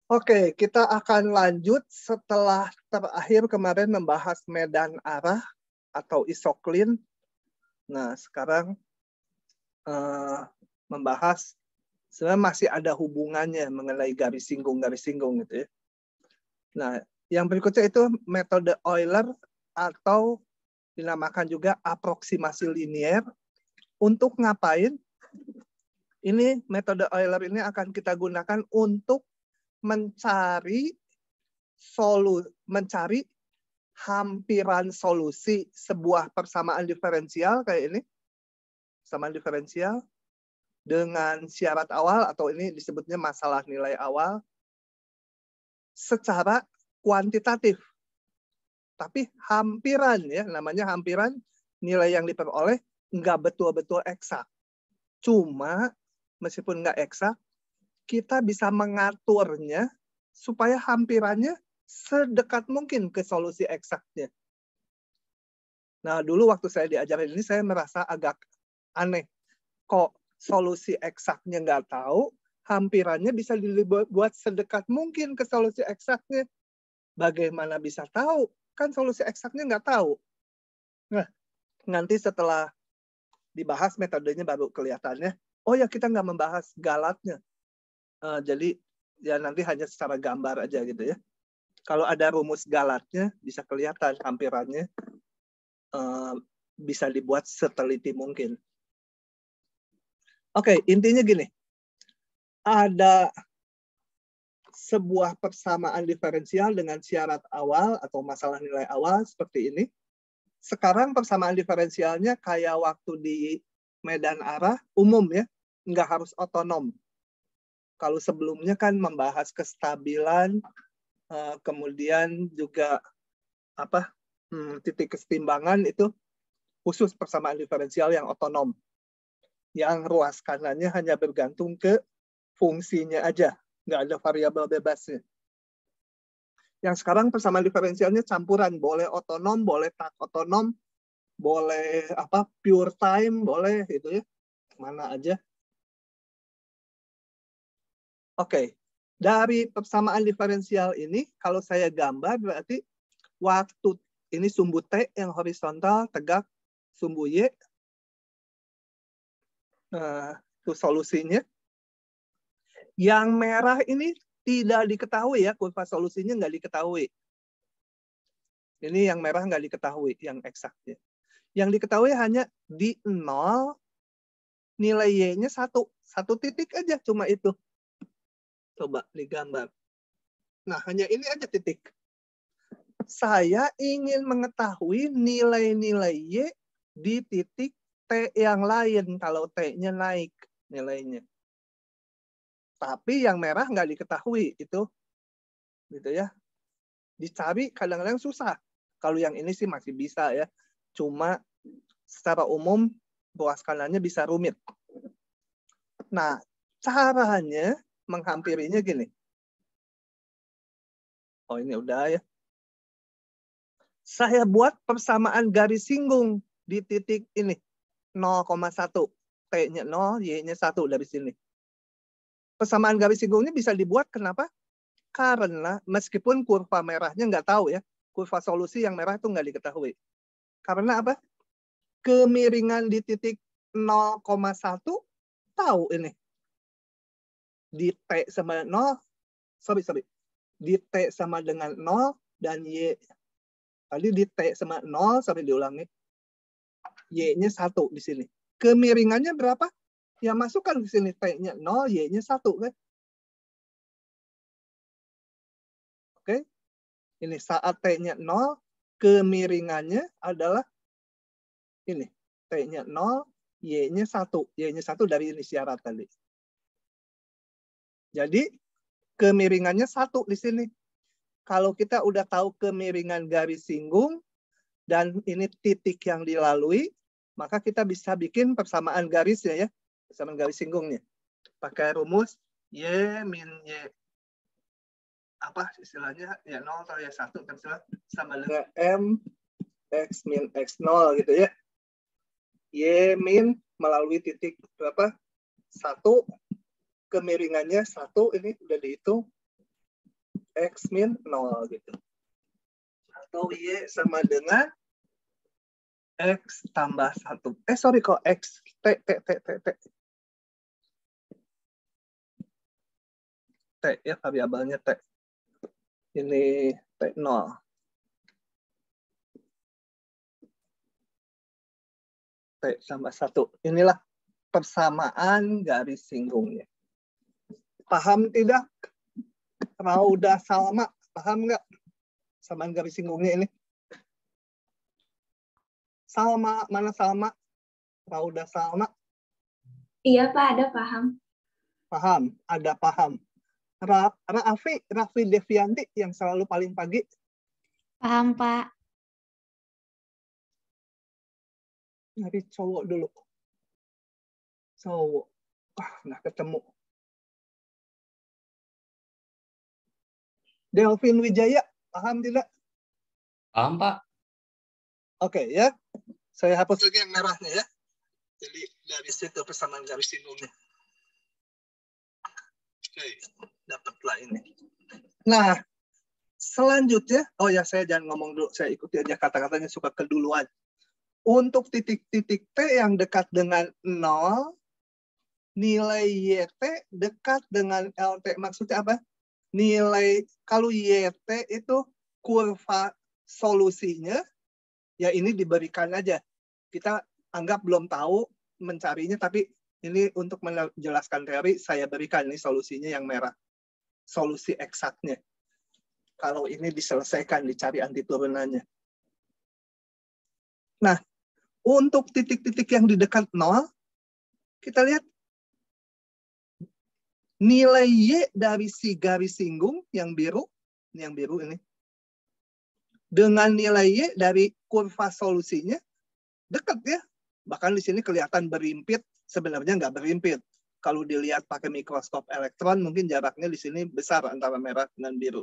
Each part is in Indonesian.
Oke, kita akan lanjut setelah terakhir kemarin membahas medan arah atau isoklin. Nah, sekarang membahas sebenarnya masih ada hubungannya mengenai garis singgung gitu ya. Nah, yang berikutnya itu metode Euler atau dinamakan juga aproksimasi linier. Untuk ngapain? Ini metode Euler ini akan kita gunakan untuk mencari hampiran solusi sebuah persamaan diferensial kayak ini. Persamaan diferensial dengan syarat awal atau ini disebutnya masalah nilai awal secara kuantitatif. Tapi hampiran ya, namanya hampiran, nilai yang diperoleh nggak betul-betul eksak. Cuma meskipun nggak eksak, kita bisa mengaturnya supaya hampirannya sedekat mungkin ke solusi eksaknya. Nah, dulu waktu saya diajarin ini, saya merasa agak aneh. Kok solusi eksaknya nggak tahu, hampirannya bisa dibuat sedekat mungkin ke solusi eksaknya. Bagaimana bisa tahu? Kan solusi eksaknya nggak tahu. Nah, nanti setelah dibahas metodenya baru kelihatannya, oh ya kita nggak membahas galatnya. Jadi ya nanti hanya secara gambar aja gitu ya. Kalau ada rumus galatnya bisa kelihatan hampirannya bisa dibuat seteliti mungkin. Oke, intinya gini. Ada sebuah persamaan diferensial dengan syarat awal atau masalah nilai awal seperti ini. Sekarang persamaan diferensialnya kayak waktu di medan arah umum ya, nggak harus otonom. Kalau sebelumnya kan membahas kestabilan, kemudian juga titik kesetimbangan itu khusus persamaan diferensial yang otonom. Yang ruas kanannya hanya bergantung ke fungsinya aja, nggak ada variabel bebasnya. Yang sekarang persamaan diferensialnya campuran, boleh otonom, boleh tak otonom, boleh pure time, boleh itu ya, mana aja. Oke, dari persamaan diferensial ini, kalau saya gambar berarti waktu ini sumbu T yang horizontal tegak, sumbu Y, itu solusinya. Yang merah ini tidak diketahui ya, kurva solusinya nggak diketahui. Ini yang merah nggak diketahui, yang eksaknya. Yang diketahui hanya di 0, nilai Y-nya 1. 1 titik aja, cuma itu. Coba digambar. Nah, hanya ini aja titik. Saya ingin mengetahui nilai-nilai Y di titik T yang lain, kalau T-nya naik nilainya. Tapi yang merah nggak diketahui, itu gitu ya. Dicari kadang-kadang susah. Kalau yang ini sih masih bisa ya. Cuma secara umum ruas kanannya bisa rumit. Nah, caranya menghampirinya gini. Oh, ini udah ya. Saya buat persamaan garis singgung di titik ini. 0,1. T-nya 0, Y-nya 1 dari sini. Persamaan garis singgungnya bisa dibuat kenapa? Karena meskipun kurva merahnya nggak tahu ya. Kurva solusi yang merah itu nggak diketahui. Karena apa? Kemiringan di titik 0,1 tahu ini. Di T sama 0, di T sama dengan 0 dan Y. Tadi di T sama 0, diulangi. Y-nya 1 di sini. Kemiringannya berapa? Ya masukkan di sini T-nya 0, Y-nya 1 kan. Oke. Ini saat T-nya 0, kemiringannya adalah ini. T-nya 0, Y-nya 1. Y-nya 1 dari ini syarat tadi. Jadi kemiringannya 1 di sini. Kalau kita udah tahu kemiringan garis singgung dan ini titik yang dilalui, maka kita bisa bikin persamaan garisnya ya. Persamaan garis singgungnya. Pakai rumus Y min Y. Apa istilahnya? Ya 0 atau ya 1 kan sama dengan M X min X0 gitu ya. Y min melalui titik berapa? 1. Kemiringannya 1, ini udah dihitung. X min 0 gitu. Atau Y sama dengan X tambah 1. Sorry kok X. T. T ya, variabelnya T. Ini T0. T tambah 1. Inilah persamaan garis singgungnya. Paham tidak? Rauda Salma, paham nggak? Persamaan garis singgungnya ini. Salma, mana Salma? Rauda Salma. Iya Pak, ada paham. Paham, ada paham. Raffi Devianti yang selalu paling pagi. Paham, Pak. Nyari cowok dulu. Cowok. Nggak ketemu. Delvin Wijaya, paham tidak? Paham, Pak. Oke, ya. Saya hapus lagi yang merahnya ya. Jadi dari situ persamaan garis singgungnya. Oke, dapatlah ini. Nah, selanjutnya, oh ya saya jangan ngomong dulu, saya ikuti aja kata-katanya suka keduluan. Untuk titik-titik T yang dekat dengan 0, nilai YT dekat dengan LT. Maksudnya apa? Nilai, kalau YT itu kurva solusinya, ya ini diberikan aja. Kita anggap belum tahu mencarinya, tapi ini untuk menjelaskan teori, saya berikan ini solusinya yang merah. Solusi eksaknya. Kalau ini diselesaikan, dicari anti turunannya. Nah, untuk titik-titik yang di dekat 0, kita lihat nilai Y dari si garis singgung yang biru ini, dengan nilai Y dari kurva solusinya dekat ya. Bahkan di sini kelihatan berimpit, sebenarnya nggak berimpit. Kalau dilihat pakai mikroskop elektron, mungkin jaraknya di sini besar antara merah dengan biru.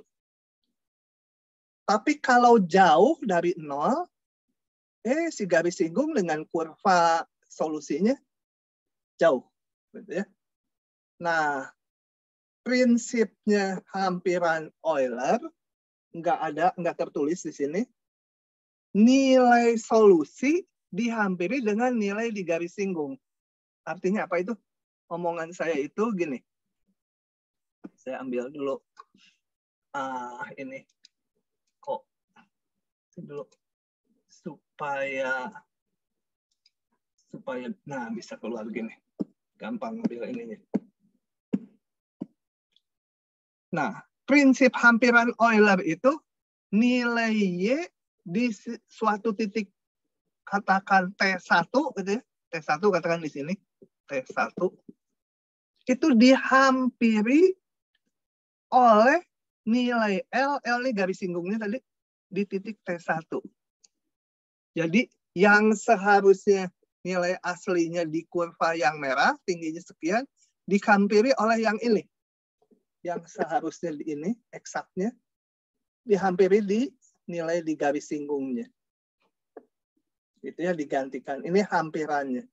Tapi kalau jauh dari 0, si garis singgung dengan kurva solusinya jauh. Gitu ya. Nah, prinsipnya hampiran Euler nggak tertulis di sini. Nilai solusi dihampiri dengan nilai di garis singgung. Artinya apa itu? Omongan saya itu gini. Saya ambil dulu. Ini kok dulu supaya nah bisa keluar gini. Gampang ambil ininya. Nah, prinsip hampiran Euler itu nilai Y di suatu titik, katakan T1 gitu ya. T1 katakan di sini. T1 itu dihampiri oleh nilai L ini garis singgungnya tadi di titik T1. Jadi yang seharusnya nilai aslinya di kurva yang merah, tingginya sekian, dihampiri oleh yang ini. Yang seharusnya di ini, eksaknya, dihampiri di nilai di garis singgungnya. Itu ya digantikan. Ini hampirannya.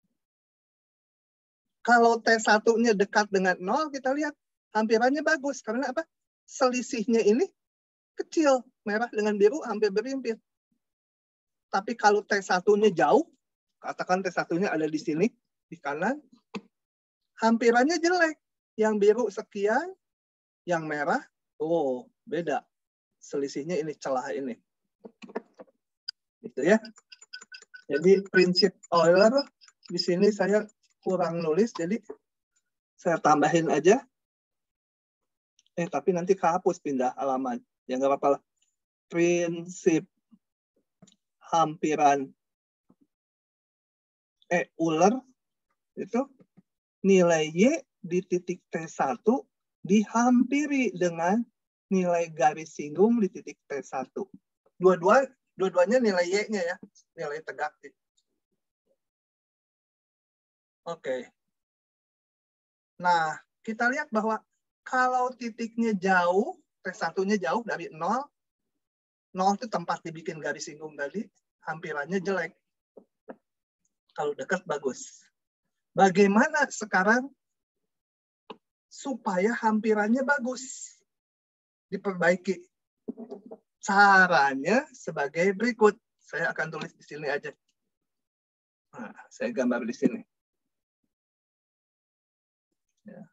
Kalau T1-nya dekat dengan 0, kita lihat hampirannya bagus. Karena apa? Selisihnya ini kecil. Merah dengan biru hampir berimpit. Tapi kalau T1-nya jauh, katakan T1-nya ada di sini, di kanan, hampirannya jelek. Yang biru sekian, yang merah, beda. Selisihnya ini, celah ini. Gitu ya. Jadi prinsip Euler, di sini saya kurang nulis, jadi saya tambahin aja. Tapi nanti kehapus pindah halaman. Ya nggak apa-apa lah. Prinsip hampiran Euler itu nilai Y di titik T1 dihampiri dengan nilai garis singgung di titik T1. Dua-duanya nilai Y-nya ya, nilai tegak. Oke. Nah, kita lihat bahwa kalau titiknya jauh, T1-nya jauh dari 0, 0 itu tempat dibikin garis singgung tadi, hampirannya jelek. Kalau dekat bagus. Bagaimana sekarang supaya hampirannya bagus? diperbaiki. Caranya sebagai berikut. Saya akan tulis di sini aja. Nah, saya gambar di sini. Ya.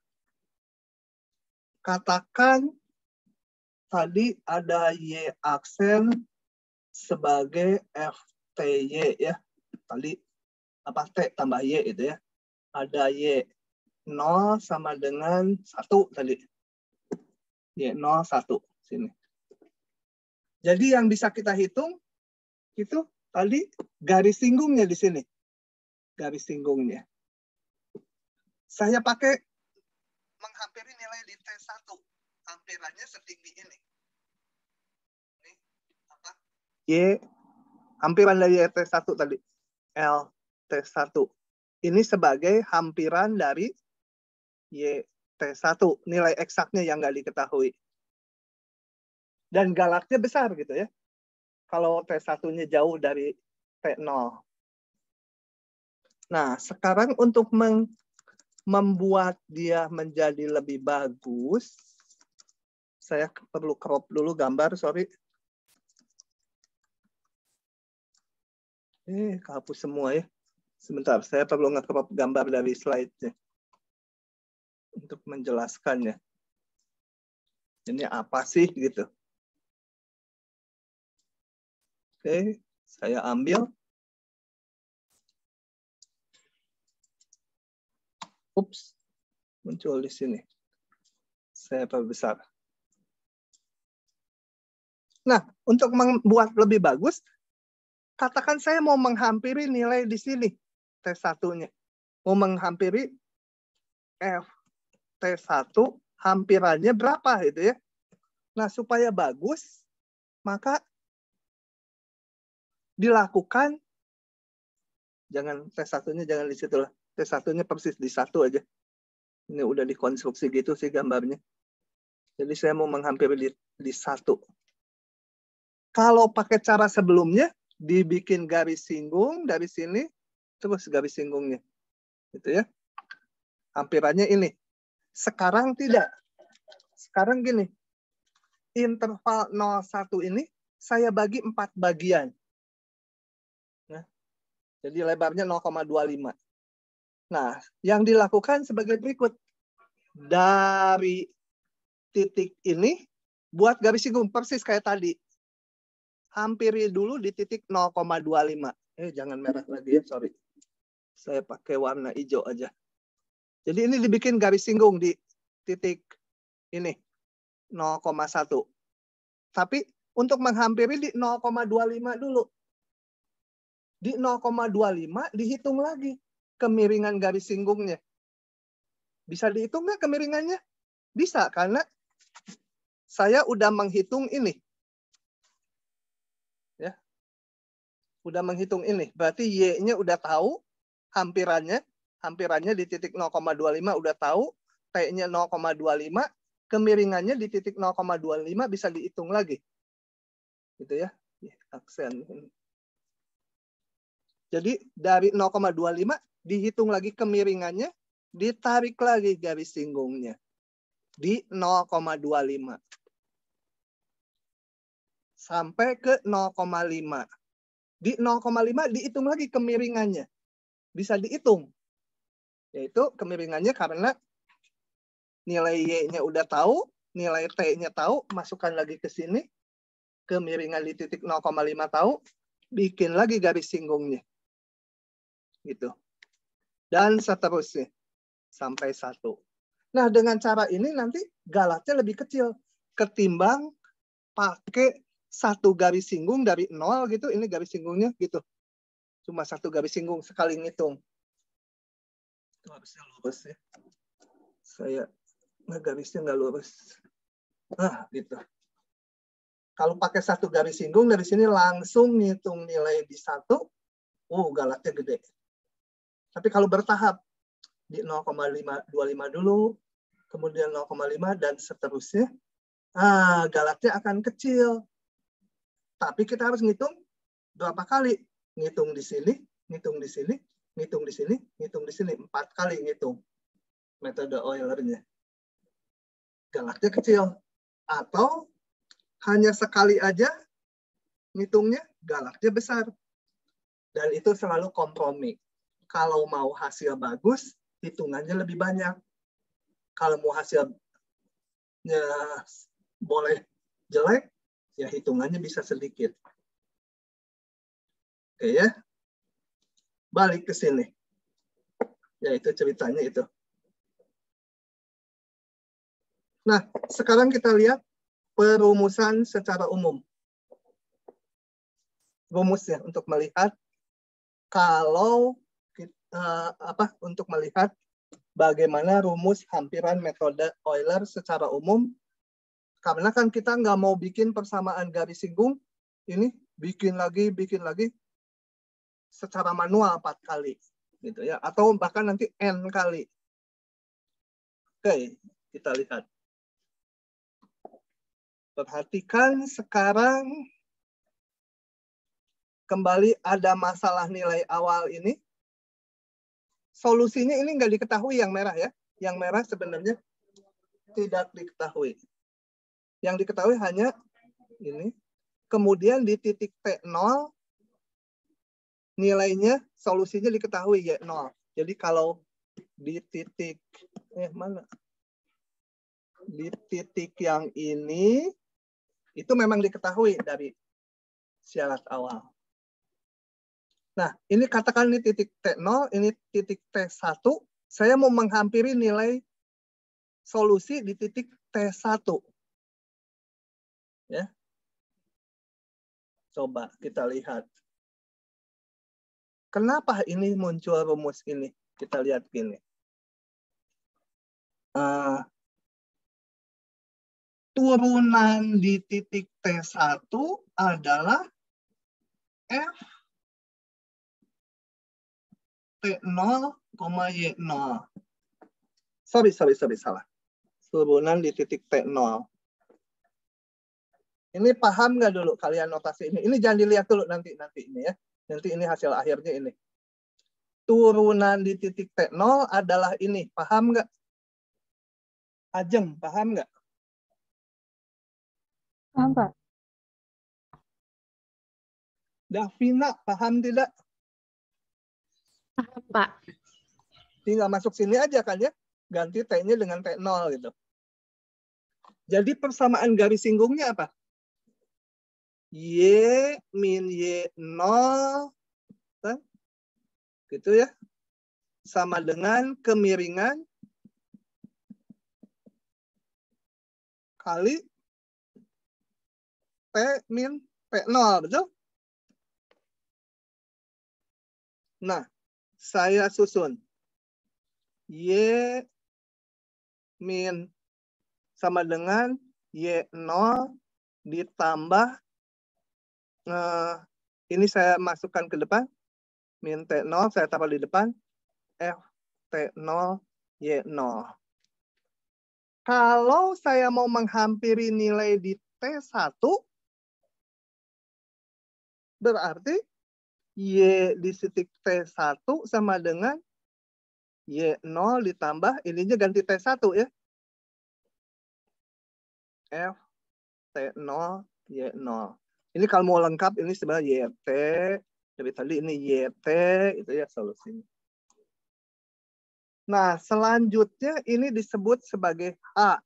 Katakan tadi ada Y aksen sebagai FTY ya. Tadi apa T tambah Y itu ya. Ada Y 0 sama dengan 1 tadi. Y 0, 1 sini. Jadi yang bisa kita hitung itu tadi garis singgungnya di sini. Garis singgungnya. Saya pakai menghampiri nilai di T1. Hampirannya setinggi ini. Ini apa? Y, hampiran dari T1 tadi. L, T1. Ini sebagai hampiran dari Y, T1. Nilai eksaknya yang nggak diketahui. Dan galaknya besar gitu ya. Kalau T1-nya jauh dari T0. Nah, sekarang untuk membuat dia menjadi lebih bagus, saya perlu crop dulu gambar, sorry. Kehapus semua ya. Sebentar, saya perlu nge-crop gambar dari slide-nya. Untuk menjelaskannya. Ini apa sih gitu. Oke, saya ambil. Ups, muncul di sini. Saya perbesar. Nah, untuk membuat lebih bagus, katakan saya mau menghampiri nilai di sini, T1-nya. Mau menghampiri F T1, hampirannya berapa gitu ya. Nah, supaya bagus, maka dilakukan, jangan T1-nya jangan di situ lah. T1-nya persis di 1 aja. Ini udah dikonstruksi gitu sih gambarnya. Jadi saya mau menghampiri di 1. Kalau pakai cara sebelumnya, dibikin garis singgung dari sini, terus garis singgungnya. Gitu ya. Hampirannya ini. Sekarang tidak. Sekarang gini. Interval 0,1 ini saya bagi 4 bagian. Nah, jadi lebarnya 0,25. Nah, yang dilakukan sebagai berikut. Dari titik ini, buat garis singgung persis kayak tadi. Hampiri dulu di titik 0,25. Jangan merah lagi ya, sorry. Saya pakai warna hijau aja. Jadi ini dibikin garis singgung di titik ini, 0,1. Tapi untuk menghampiri di 0,25 dulu. Di 0,25 dihitung lagi kemiringan garis singgungnya. Bisa dihitung nggak kemiringannya? Bisa, karena saya udah menghitung ini. Ya. Udah menghitung ini. Berarti Y-nya udah tahu, hampirannya di titik 0,25 udah tahu, T-nya 0,25, kemiringannya di titik 0,25 bisa dihitung lagi. Gitu ya. Aksen. Jadi dari 0,25 dihitung lagi kemiringannya, ditarik lagi garis singgungnya di 0,25. Sampai ke 0,5. Di 0,5 dihitung lagi kemiringannya. Bisa dihitung. Yaitu kemiringannya karena nilai Y-nya udah tahu, nilai T-nya tahu, masukkan lagi ke sini. Kemiringan di titik 0,5 tahu, bikin lagi garis singgungnya. Gitu. Dan seterusnya. Sampai 1. Nah, dengan cara ini nanti galatnya lebih kecil. Ketimbang pakai 1 garis singgung dari 0 gitu, ini garis singgungnya gitu. Cuma 1 garis singgung sekali ngitung. Itu harusnya lurus ya. Saya garisnya nggak lurus. Nah, gitu. Kalau pakai 1 garis singgung dari sini langsung ngitung nilai di 1, galatnya gede. Tapi kalau bertahap di 0,525 dulu, kemudian 0,5 dan seterusnya, galatnya akan kecil. Tapi kita harus ngitung berapa kali? Ngitung di sini, ngitung di sini, ngitung di sini, ngitung di sini. 4 kali ngitung. Metode Euler-nya. Galatnya kecil. Atau hanya sekali aja ngitungnya galaknya besar. Dan itu selalu kompromi. Kalau mau hasil bagus, hitungannya lebih banyak. Kalau mau hasilnya boleh jelek, ya hitungannya bisa sedikit. Oke ya. Balik ke sini. Ya itu ceritanya itu. Nah, sekarang kita lihat perumusan secara umum. Rumusnya untuk melihat kalau untuk melihat bagaimana rumus hampiran metode Euler secara umum. Karena kan kita nggak mau bikin persamaan garis singgung, ini bikin lagi secara manual 4 kali, gitu ya, atau bahkan nanti n kali. Oke, kita lihat. Perhatikan sekarang kembali ada masalah nilai awal ini. Solusinya ini nggak diketahui yang merah ya. Yang merah sebenarnya tidak diketahui. Yang diketahui hanya ini. Kemudian di titik T0 nilainya solusinya diketahui ya 0. Jadi kalau di titik mana? Di titik yang ini itu memang diketahui dari syarat awal. Nah, ini katakan ini titik T0, ini titik T1. Saya mau menghampiri nilai solusi di titik T1. Ya. Coba kita lihat. Kenapa ini muncul rumus ini? Kita lihat gini. Turunan di titik T1 adalah F T0, Y0. Sorry, salah. Turunan di titik T0. Ini paham nggak dulu kalian notasi ini? Ini jangan dilihat dulu nanti ini ya. Nanti ini hasil akhirnya ini. Turunan di titik T0 adalah ini. Paham nggak? Ajeng, paham nggak? Paham, Pak. Davina, paham tidak? Paham, Pak. Tinggal masuk sini aja kan ya. Ganti T-nya dengan T0 gitu. Jadi persamaan garis singgungnya apa? Y min Y0 kan? Gitu ya. Sama dengan kemiringan kali T min P0, betul? Nah, saya susun. Y min sama dengan Y0 ditambah, ini saya masukkan ke depan, min T0 saya taruh di depan, F T0 Y0. Kalau saya mau menghampiri nilai di T1, berarti Y di titik T1 sama dengan Y0 ditambah, ininya ganti T1 ya. F T0 Y0. Ini kalau mau lengkap, ini sebenarnya YT. Dari tadi ini YT, itu ya solusinya. Nah, selanjutnya ini disebut sebagai H.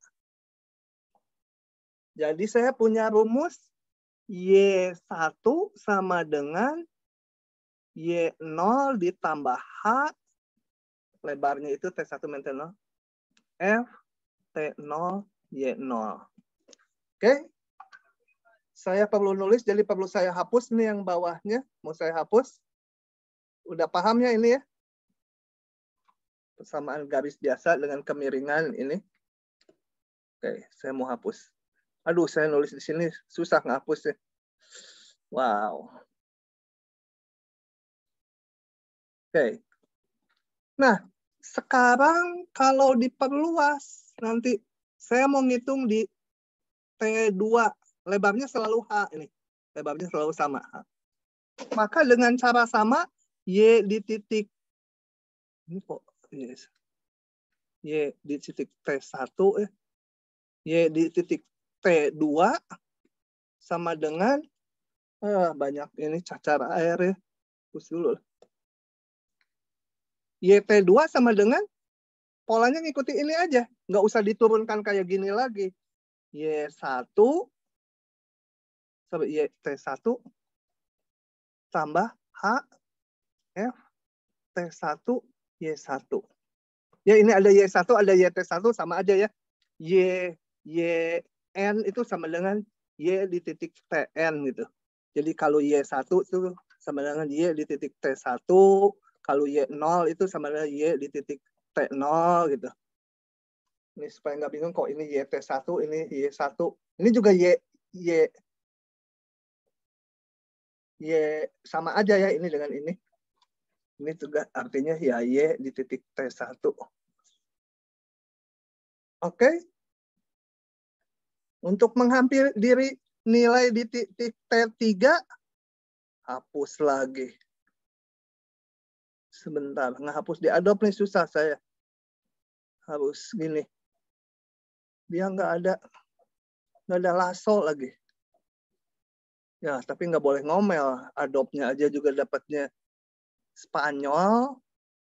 Jadi saya punya rumus Y1 sama dengan Y0 ditambah H. Lebarnya itu T1 min T0. F T0 Y0. Oke. Saya perlu nulis, jadi perlu saya hapus nih yang bawahnya. Mau saya hapus. Udah paham ya ini ya? Persamaan garis biasa dengan kemiringan ini. Oke, saya mau hapus. Aduh, saya nulis di sini susah ngapus ya. Wow. Oke. Nah, sekarang kalau diperluas, nanti saya mau ngitung di T2. Lebarnya selalu H ini. Lebarnya selalu sama H. Maka dengan cara sama, Y di titik, ini kok, yes. Y di titik T1, Y di titik T2 sama dengan banyak ini cacar air ya. Hapus dulu. YT2 sama dengan polanya ngikuti ini aja. Nggak usah diturunkan kayak gini lagi. Y1 sampai YT1 tambah H F T1 Y1. Ya ini ada Y1, ada YT1 sama aja ya. YN itu sama dengan Y di titik TN gitu. Jadi kalau Y1 itu sama dengan Y di titik T1. Kalau Y0 itu sama dengan Y di titik T0 gitu. Ini supaya nggak bingung kok ini YT1, ini Y1. Ini juga Y sama aja ya ini dengan ini. Ini juga artinya ya Y di titik T1. Oke. Untuk menghampiri nilai di titik T3, hapus lagi. Sebentar, ngehapus di Adobe nih susah saya. Harus gini. Dia nggak ada lasso lagi. Ya, tapi nggak boleh ngomel. Adobe-nya aja juga dapatnya Spanyol.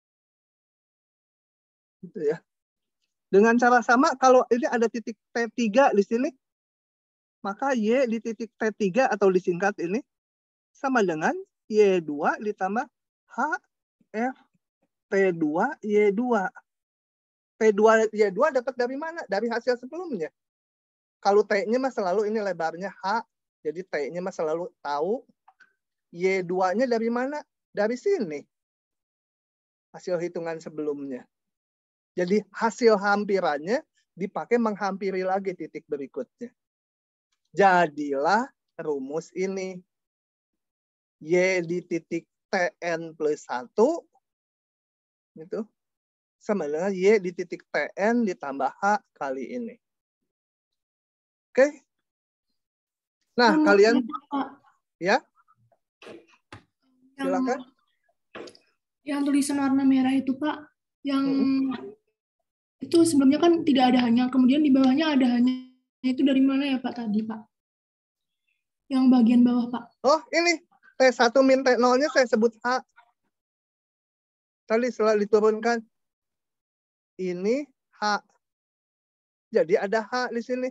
Gitu ya. Dengan cara sama, kalau ini ada titik T3 di sini, maka Y di titik T3 atau disingkat ini sama dengan Y2 ditambah H F T2 Y2. T2 Y2 dapat dari mana? Dari hasil sebelumnya. Kalau T-nya mah selalu ini lebarnya H, jadi T-nya mah selalu tahu. Y2-nya dari mana? Dari sini. Hasil hitungan sebelumnya. Jadi hasil hampirannya dipakai menghampiri lagi titik berikutnya. Jadilah rumus ini. Y di titik TN plus 1 itu sama dengan Y di titik TN ditambah H kali ini. Oke? Nah, kalian ya? Silakan. Yang tulisan warna merah itu, Pak, yang itu sebelumnya kan tidak ada hanya, kemudian di bawahnya ada hanya. Itu dari mana ya, Pak, tadi, Pak? Yang bagian bawah, Pak. Oh, ini. T1 min T0-nya saya sebut H. Tadi setelah diturunkan. Ini H. Jadi ada H di sini.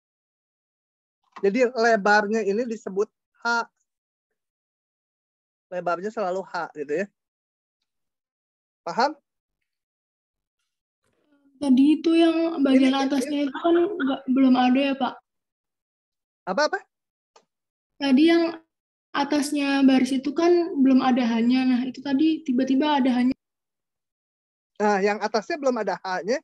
Jadi lebarnya ini disebut H. Lebarnya selalu H gitu ya. Paham? Tadi itu yang bagian atasnya itu kan belum ada ya, Pak? Apa-apa? Tadi yang atasnya baris itu kan belum ada hanya. Nah, itu tadi tiba-tiba ada hanya. Nah, yang atasnya belum ada H-nya.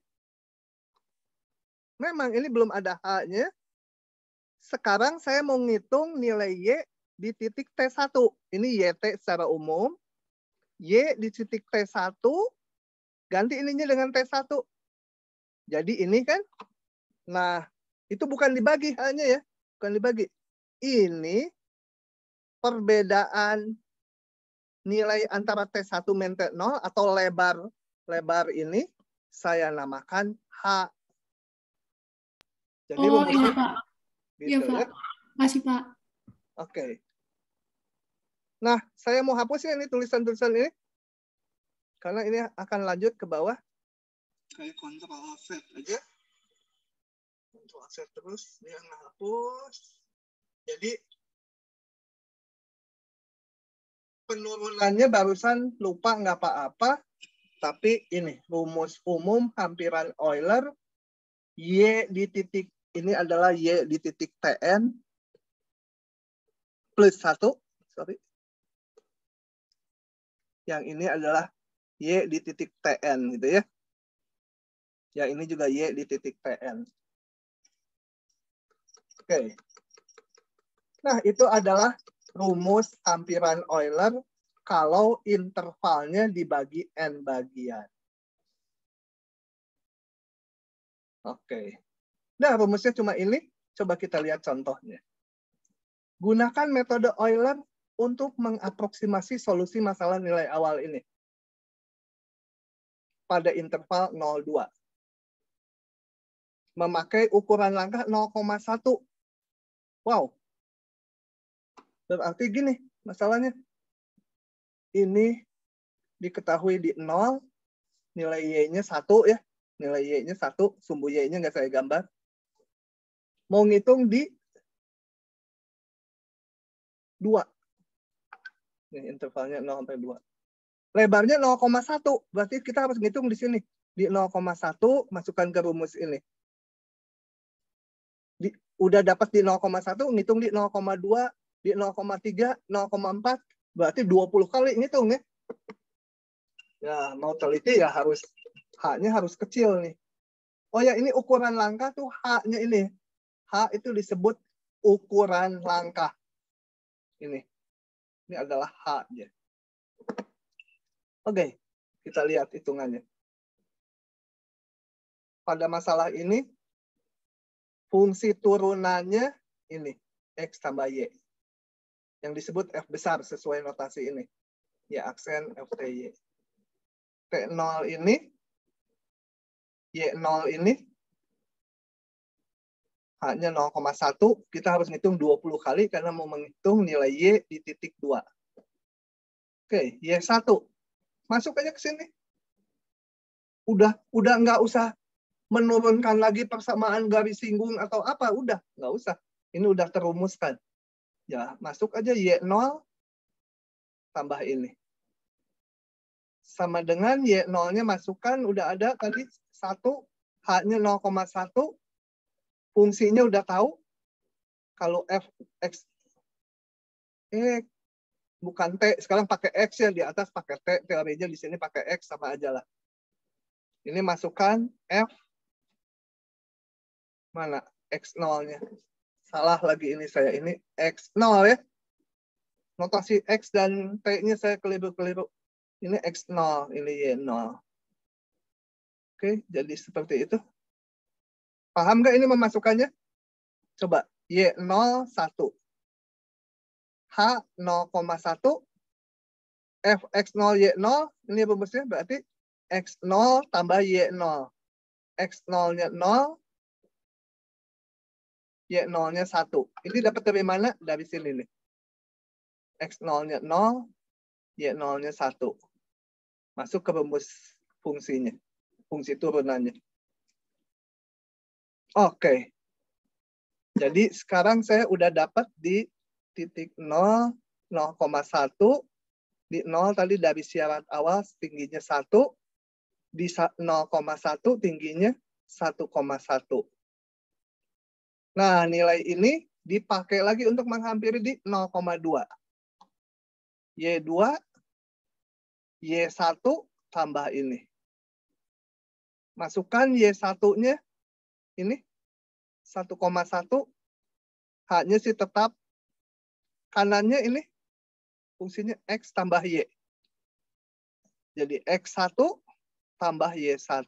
Memang ini belum ada H-nya. Sekarang saya mau ngitung nilai Y di titik T1. Ini YT secara umum. Y di titik T1. Ganti ininya dengan T1. Jadi ini kan. Nah, itu bukan dibagi H-nya ya. Bukan dibagi. Ini perbedaan nilai antara T1 min T0 atau lebar ini saya namakan H. Jadi rumusnya iya, Pak. gitu, iya, Pak. Ya? Masih, Pak. Oke. Nah, saya mau hapus ya ini tulisan-tulisan ini. Karena ini akan lanjut ke bawah. Kayak Ctrl Z aja. Ctrl Z terus dia ngehapus. Jadi penurunannya barusan lupa nggak apa-apa, tapi ini rumus umum hampiran Euler Y di titik ini adalah Y di titik TN plus 1, sorry. Yang ini adalah Y di titik TN gitu ya. Yang ini juga Y di titik TN. Oke. Nah, itu adalah rumus hampiran Euler kalau intervalnya dibagi N bagian. Oke. Nah, rumusnya cuma ini. Coba kita lihat contohnya. Gunakan metode Euler untuk mengaproksimasi solusi masalah nilai awal ini. Pada interval 0,2. Memakai ukuran langkah 0,1. Wow. Berarti gini masalahnya. Ini diketahui di 0, nilai Y-nya 1 ya. Nilai Y-nya 1, sumbu Y-nya nggak saya gambar. Mau ngitung di 2. Ini intervalnya 0 sampai 2. Lebarnya 0,1. Berarti kita harus ngitung di sini. Di 0,1 masukkan ke rumus ini. Udah dapat di 0,1, ngitung di 0,2, di 0,3, 0,4. Berarti 20 kali ngitung ya. Ya, mau teliti ya harus H-nya harus kecil nih. Oh ya, ini ukuran langkah tuh H-nya ini. H itu disebut ukuran langkah. Ini adalah H-nya. Oke, kita lihat hitungannya. Pada masalah ini, fungsi turunannya ini, X tambah Y. Yang disebut F besar sesuai notasi ini. Ya, aksen FTY. T0 ini, Y0 ini, hanya 0,1. Kita harus ngitung 20 kali karena mau menghitung nilai Y di titik 2. Oke, Y1. Masuk aja ke sini. Udah nggak usah menurunkan lagi persamaan garis singgung atau apa. Udah, nggak usah. Ini udah terumuskan. Ya, masuk aja Y0 tambah ini. Sama dengan Y0-nya masukkan, udah ada tadi 1, H-nya 0,1, fungsinya udah tahu. Kalau F, X, bukan T, sekarang pakai X ya, di atas pakai T, teorinya di sini pakai X, sama aja lah. Ini masukkan F, mana X0-nya. Salah lagi ini saya, ini X0 ya. Notasi X dan T-nya saya keliru-keliru. Ini X0, ini Y0. Oke, jadi seperti itu. Paham nggak ini memasukkannya? Coba, Y0, 1. H, 0,1. F, X0, Y0. Ini rumusnya berarti X0 tambah Y0. X0-nya 0. Y0-nya 1. Ini dapat dari mana? Dari sini nih. X0-nya 0. Y0-nya 1. Masuk ke rumus fungsinya. Fungsi turunannya. Oke. Jadi sekarang saya udah dapat di titik 0, 0,1. Di 0 tadi dari syarat awal tingginya 1. Di 0,1 tingginya 1,1. Nah, nilai ini dipakai lagi untuk menghampiri di 0,2. Y2, Y1 tambah ini. Masukkan Y1-nya ini 1,1. H-nya sih tetap. Kanannya ini fungsinya X tambah Y. Jadi X1 tambah Y1.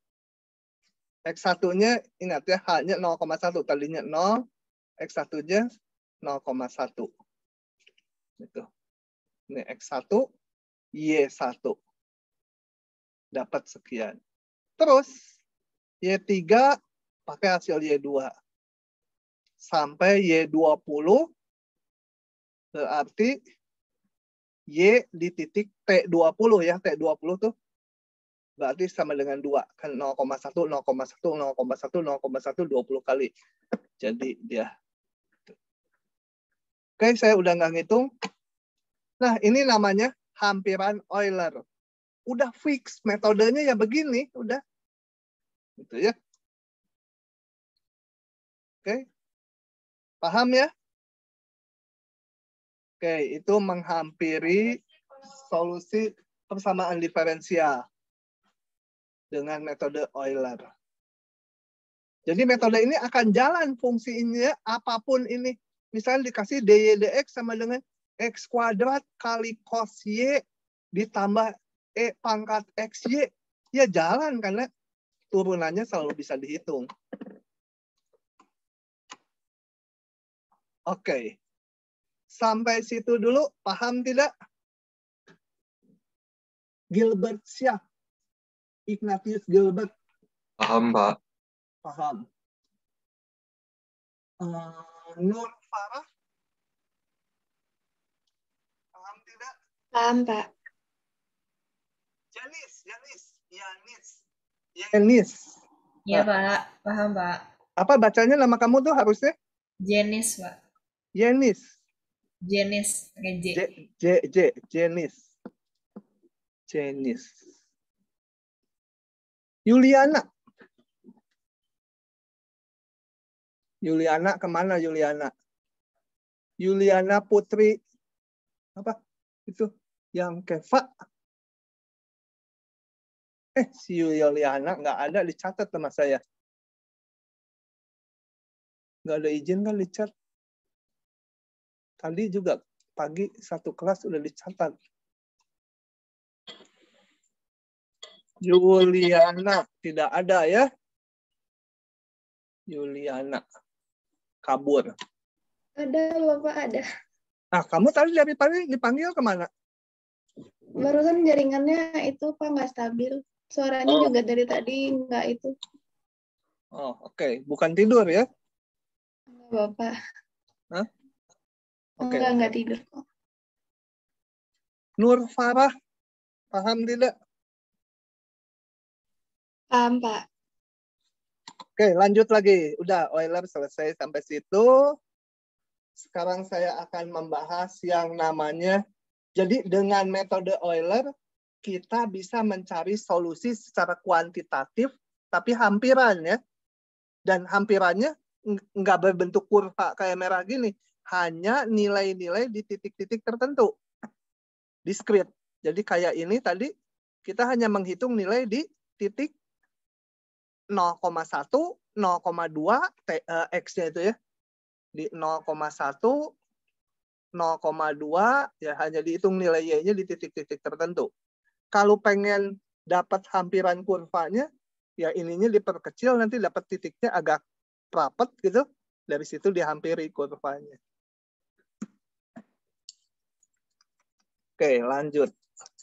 X1-nya ingat ya, H-nya 0,1. Tadinya 0, X1-nya 0,1. Itu. Ini X1, Y1. Dapat sekian. Terus, Y3 pakai hasil Y2. Sampai Y20, berarti Y di titik T20 ya. T20 tuh berarti sama dengan 2. Kan 0,1, 0,1, 0,1, 0,1, 20 kali. Jadi dia. Oke, saya udah nggak ngitung. Nah, ini namanya hampiran Euler. Udah fix metodenya ya begini, udah. Gitu ya. Oke. Paham ya? Oke, itu menghampiri solusi persamaan diferensial dengan metode Euler. Jadi metode ini akan jalan fungsinya apapun ini. Misalnya dikasih dy dx sama dengan x kuadrat kali cos y ditambah e pangkat xy. Ya jalan karena turunannya selalu bisa dihitung. Oke. Sampai situ dulu, paham tidak? Gilbert siapa? Ignatius Gilbert. Paham, Pak. Paham. Nur Farah. Paham, Pak. Yanis. Iya, Nah, Pak. Paham, Pak. apa bacanya nama kamu tuh harusnya? Jenis, Pak. Yanis. Jenis, pakai J. Jenis. Jenis. Yuliana. Yuliana kemana Yuliana? Yuliana Putri. Apa? Itu yang Keva. Si Yuliana nggak ada dicatat sama saya. Nggak ada izin kan dicat. Tadi juga pagi satu kelas udah dicatat. Yuliana tidak ada ya. Yuliana kabur. Ada, Bapak, ada. Nah, kamu tadi dari pagi dipanggil kemana? Barusan jaringannya itu, Pak, nggak stabil. Suaranya juga dari tadi nggak itu. Oh, oke. Bukan tidur ya? Enggak, Bapak. Hah? Oke. Enggak tidur kok. Nur Farah, paham tidak? Paham, Pak. Oke, lanjut lagi. Udah, Euler selesai sampai situ. Sekarang saya akan membahas yang namanya, jadi dengan metode Euler, kita bisa mencari solusi secara kuantitatif, tapi hampiran ya. Dan hampirannya nggak berbentuk kurva kayak merah gini. Hanya nilai-nilai di titik-titik tertentu. Diskrit. Jadi kayak ini tadi, kita hanya menghitung nilai di titik 0,1, 0,2, X-nya itu ya. Di 0,1, 0,2, ya hanya dihitung nilai Y-nya di titik-titik tertentu. Kalau pengen dapat hampiran kurvanya, ya ininya diperkecil, nanti dapat titiknya agak rapet gitu. Dari situ dihampiri kurvanya. Oke, lanjut.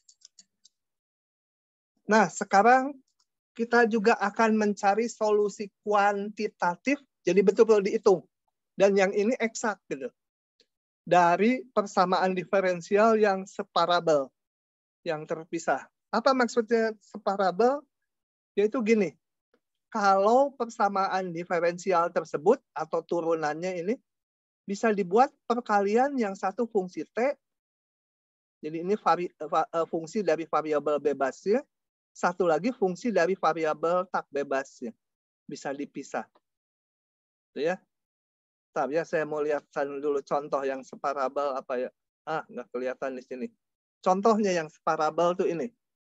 Nah, sekarang kita juga akan mencari solusi kuantitatif, jadi betul-betul dihitung. Dan yang ini eksak gitu. Dari persamaan diferensial yang separabel, yang terpisah. Apa maksudnya separabel? Yaitu gini, kalau persamaan diferensial tersebut atau turunannya ini bisa dibuat perkalian yang satu fungsi T, jadi ini fungsi dari variabel bebasnya, satu lagi fungsi dari variabel tak bebasnya. Bisa dipisah. Itu ya. Bentar ya, saya mau lihat dulu contoh yang separabel apa ya. Nggak kelihatan di sini. Contohnya yang separabel tuh ini.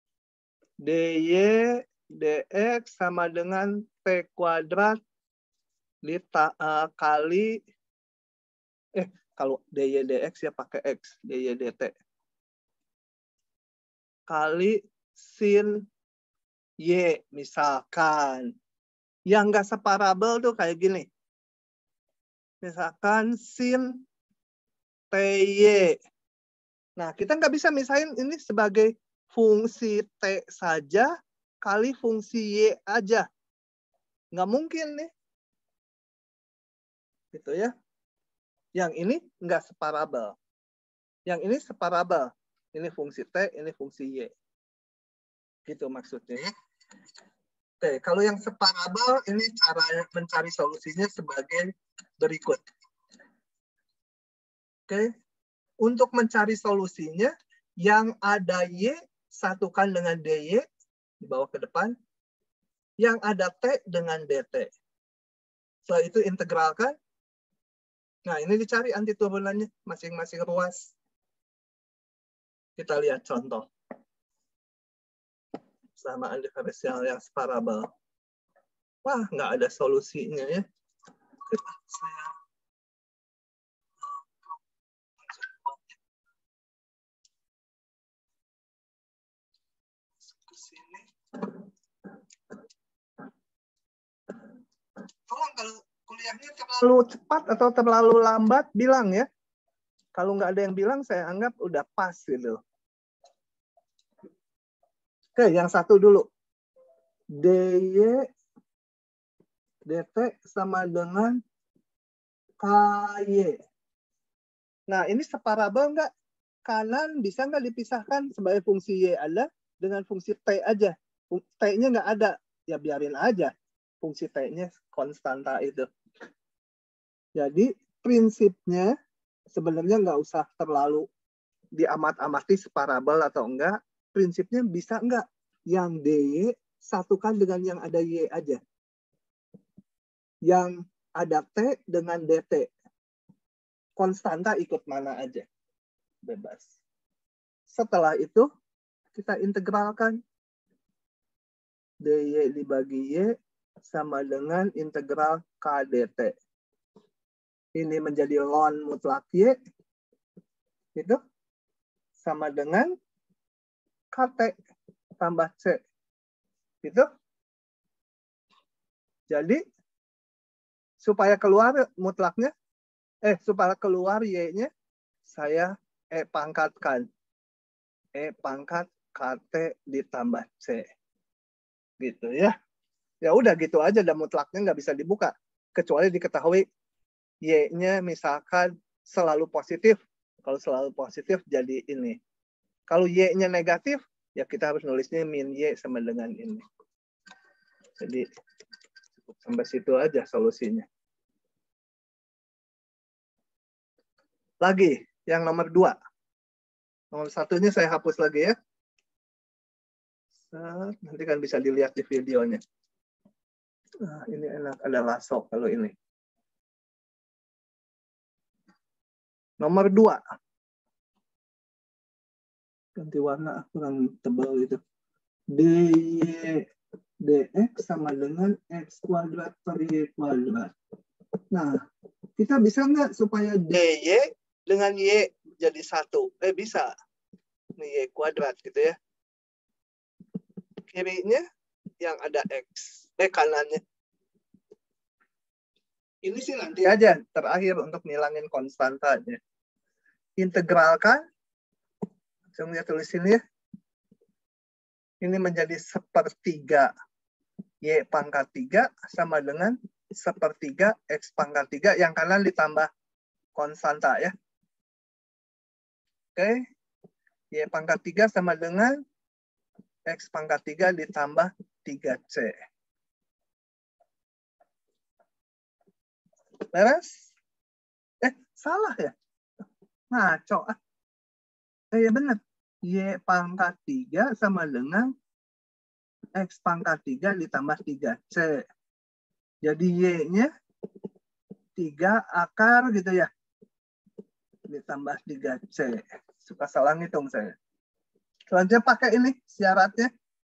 dy dx sama dengan t kuadrat kali kalau dy dx ya pakai x, dy dt kali sin y misalkan. Yang nggak separabel tuh kayak gini. Misalkan sin ty. Nah, kita nggak bisa misahin ini sebagai fungsi t saja kali fungsi y aja. Nggak mungkin nih. Gitu ya. Yang ini nggak separabel. Yang ini separabel. Ini fungsi t, ini fungsi y. Gitu maksudnya. Oke, kalau yang separabel, ini cara mencari solusinya sebagai berikut. Oke, untuk mencari solusinya, yang ada y satukan dengan dy, dibawa ke depan. Yang ada t dengan dt. Setelah itu integralkan. Nah, ini dicari antiturunannya masing-masing ruas. Kita lihat contoh. Persamaan diferensial yang separabel. Wah, nggak ada solusinya ya. Saya ke sini. Tolong kalau kuliahnya terlalu cepat atau terlalu lambat, bilang ya. Kalau nggak ada yang bilang, saya anggap udah pas gitu. Oke, yang satu dulu. dy dt sama dengan ky. Nah, ini separabel nggak? kanan bisa nggak dipisahkan sebagai fungsi Y ada dengan fungsi T aja. T-nya nggak ada, ya biarin aja fungsi T-nya konstanta itu. Jadi prinsipnya sebenarnya nggak usah terlalu diamat-amati separabel atau enggak. Prinsipnya bisa enggak yang DY satukan dengan yang ada Y aja. Yang ada T dengan DT. Konstanta ikut mana aja. Bebas. Setelah itu kita integralkan. DY dibagi Y sama dengan integral KDT. Ini menjadi ln mutlak Y. Itu sama dengan KT tambah C. Gitu. Jadi, supaya keluar mutlaknya, supaya keluar Y-nya, saya pangkatkan. Pangkat KT ditambah C. Gitu ya. Ya udah gitu aja, dan mutlaknya nggak bisa dibuka. Kecuali diketahui Y-nya misalkan selalu positif. Kalau selalu positif jadi ini. Kalau Y-nya negatif, ya kita harus nulisnya min Y sama dengan ini. Jadi cukup sampai situ aja solusinya. Lagi, yang nomor 2. Nomor 1-nya saya hapus lagi ya. Nanti kan bisa dilihat di videonya. Nah, ini enak, ada lasso kalau ini. Nomor 2. Ganti warna, kurang tebal itu. DY dx sama dengan x kuadrat per y kuadrat. Nah, kita bisa nggak supaya dy dengan y jadi 1? Bisa. Ini y kuadrat gitu ya. Kirinya yang ada x. Kanannya. Ini sih nanti aja, terakhir untuk ngilangin konstantanya. Integralkan. Langsung lihat tulis sini ya. Ini menjadi 1/3 Y pangkat 3 sama dengan 1/3 X pangkat 3. Yang kanan ditambah konstanta ya. Oke. Y pangkat 3 sama dengan X pangkat 3 ditambah 3C. Beres? Salah ya? Ngaco. Ya benar. Y pangkat 3 sama dengan X pangkat 3 ditambah 3C. Jadi Y-nya 3 akar gitu ya. Ditambah 3C. Suka salah ngitung saya. Selanjutnya pakai ini syaratnya.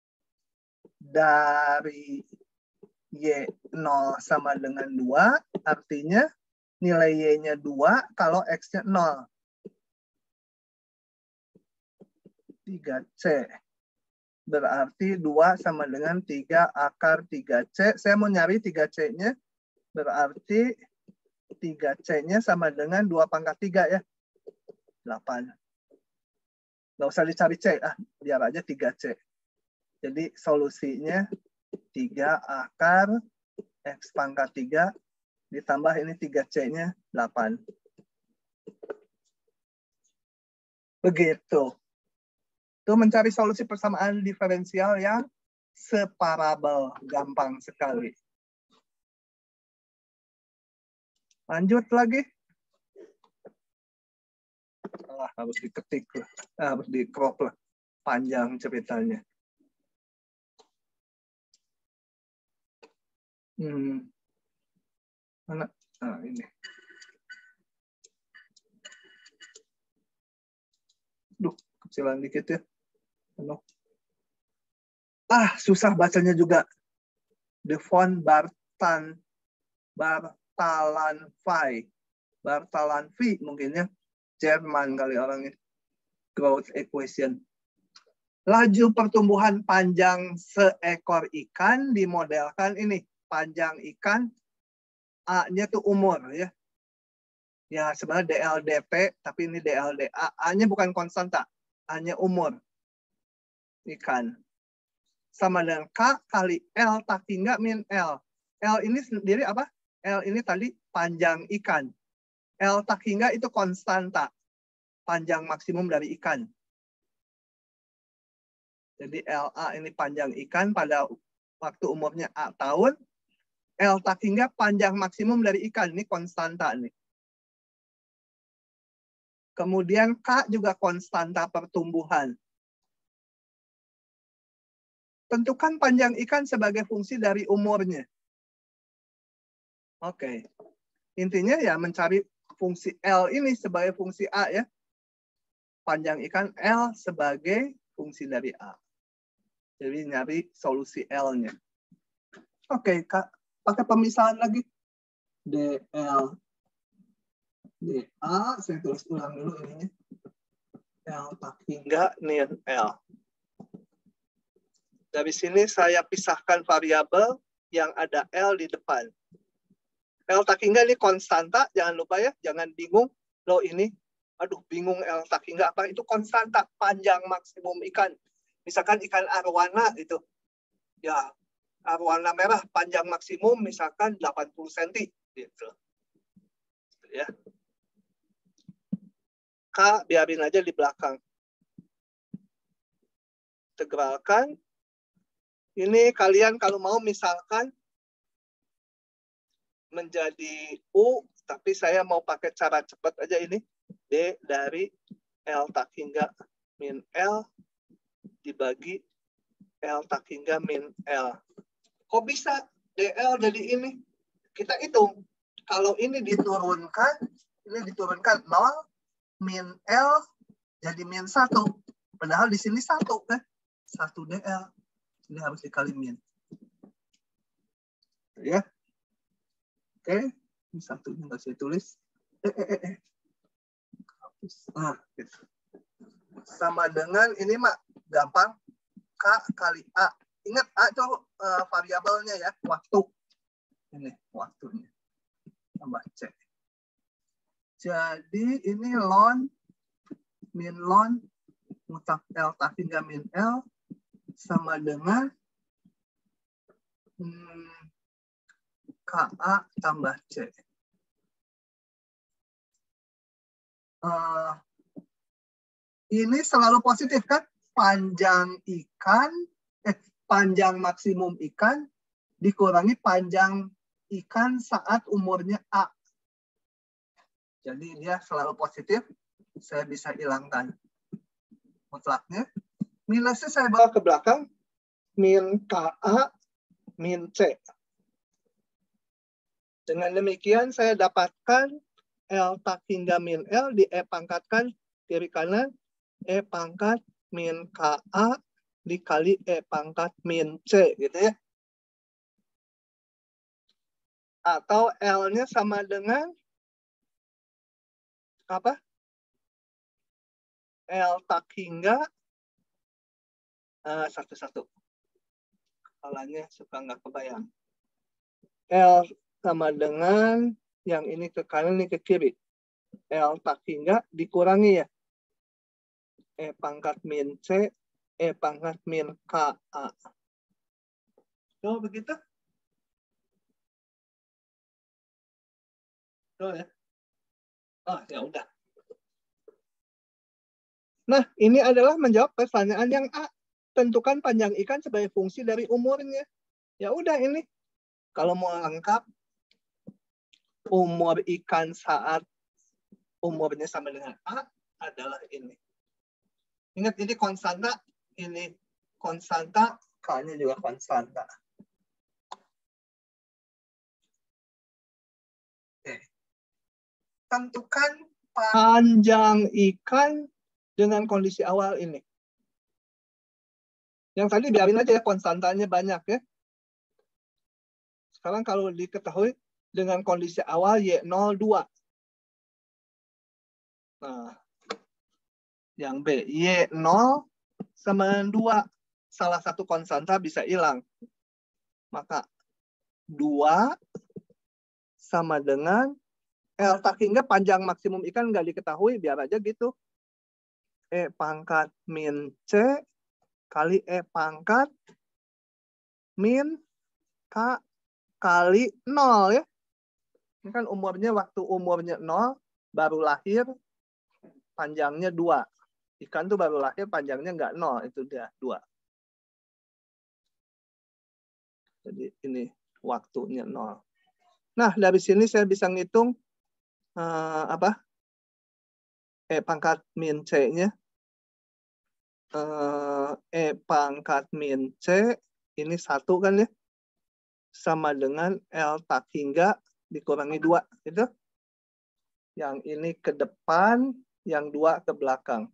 Dari Y0 sama dengan 2. Artinya nilai Y-nya 2 kalau X-nya 0. 3C. Berarti 2 sama dengan 3 akar 3C. Saya mau nyari 3C-nya. Berarti 3C-nya sama dengan 2 pangkat 3 ya. 8. Nggak usah dicari C. Biar aja 3C. Jadi solusinya 3 akar X pangkat 3 ditambah ini 3C-nya 8. Begitu. Itu mencari solusi persamaan diferensial yang separabel. Gampang sekali. Lanjut lagi. Harus diketik. Harus di-crop lah. Panjang ceritanya. Mana? Ini. Duh, kecilan dikit ya. Susah bacanya juga. The von Bartalanffy mungkin ya. Jerman kali orangnya. Growth equation. Laju pertumbuhan panjang seekor ikan dimodelkan ini. Panjang ikan, A-nya tuh umur ya. Ya sebenarnya DLDP, tapi ini DLDA. A-nya bukan konstanta. A-nya umur. Ikan. Sama dengan K kali L tak hingga min L. L ini sendiri apa? L ini tadi panjang ikan. L tak hingga itu konstanta. panjang maksimum dari ikan. Jadi LA ini panjang ikan pada waktu umurnya A tahun. L tak hingga panjang maksimum dari ikan. Ini konstanta nih. Kemudian K juga konstanta pertumbuhan. Tentukan panjang ikan sebagai fungsi dari umurnya. Oke. Intinya ya mencari fungsi L ini sebagai fungsi A ya. Panjang ikan L sebagai fungsi dari A. Jadi nyari solusi L-nya. Oke, Kak. Pakai pemisahan lagi. DL. DA, saya tulis ulang dulu ininya. L tak hingga min L. Dari sini saya pisahkan variabel yang ada L di depan. L tak hingga ini konstanta, jangan lupa ya, jangan bingung. Loh ini, aduh bingung L tak hingga apa, itu konstanta, panjang maksimum ikan. Misalkan ikan arwana itu, ya arwana merah panjang maksimum misalkan 80 cm. Gitu. Ya. K biarin aja di belakang. Integralkan. Ini kalian kalau mau misalkan menjadi U, tapi saya mau pakai cara cepat aja ini. D dari L tak hingga min L dibagi L tak hingga min L. Kok bisa DL jadi ini? Kita hitung. Kalau ini diturunkan 0, min L jadi min 1. Padahal di sini 1 kan? 1 DL. Ini harus dikali min. Ya. Oke. Ini 1 nggak saya tulis. Nah, gitu. Sama dengan ini mak gampang. K kali A. Ingat A itu variabelnya ya, waktu. Ini waktunya. Tambah C. Jadi ini ln min ln mutak L tak hingga min L sama dengan KA tambah C. Ini selalu positif kan? Panjang maksimum ikan dikurangi panjang ikan saat umurnya A. Jadi dia selalu positif. Saya bisa hilangkan mutlaknya. Minusnya saya bawa ke belakang. Min KA, min C. Dengan demikian saya dapatkan L tak hingga min L di E pangkatkan kiri kanan. E pangkat min KA dikali E pangkat min C. Gitu ya. Atau L-nya sama dengan apa? L tak hingga satu-satu. Kepalanya suka nggak kebayang. L sama dengan yang ini ke kanan, ini ke kiri. L tak hingga dikurangi ya. E pangkat min C, E pangkat min KA. Tuh begitu? Tuh ya. Oh ya udah. Nah, ini adalah menjawab pertanyaan yang A. Tentukan panjang ikan sebagai fungsi dari umurnya. Ya udah ini. Kalau mau lengkap, umur ikan saat umurnya sama dengan A adalah ini. Ingat ini konstanta, ini konstanta, K-nya juga konstanta. Oke. Tentukan panjang ikan dengan kondisi awal ini. Yang tadi biarin aja ya, konstantanya banyak ya. Sekarang kalau diketahui dengan kondisi awal Y02. Nah, yang B, Y0 sama 2. Salah satu konstanta bisa hilang. Maka 2 sama dengan L tak hingga panjang maksimum ikan nggak diketahui, biar aja gitu. E pangkat min C kali E pangkat min K kali 0 ya. Ini kan umurnya waktu umurnya 0, baru lahir. panjangnya 2. Ikan tuh baru lahir panjangnya nggak 0, itu dia 2. Jadi ini waktunya 0. Nah, dari sini saya bisa ngitung E pangkat min C-nya. E pangkat min C, ini 1 kan ya, sama dengan L tak hingga dikurangi 2. Gitu. Yang ini ke depan, yang 2 ke belakang.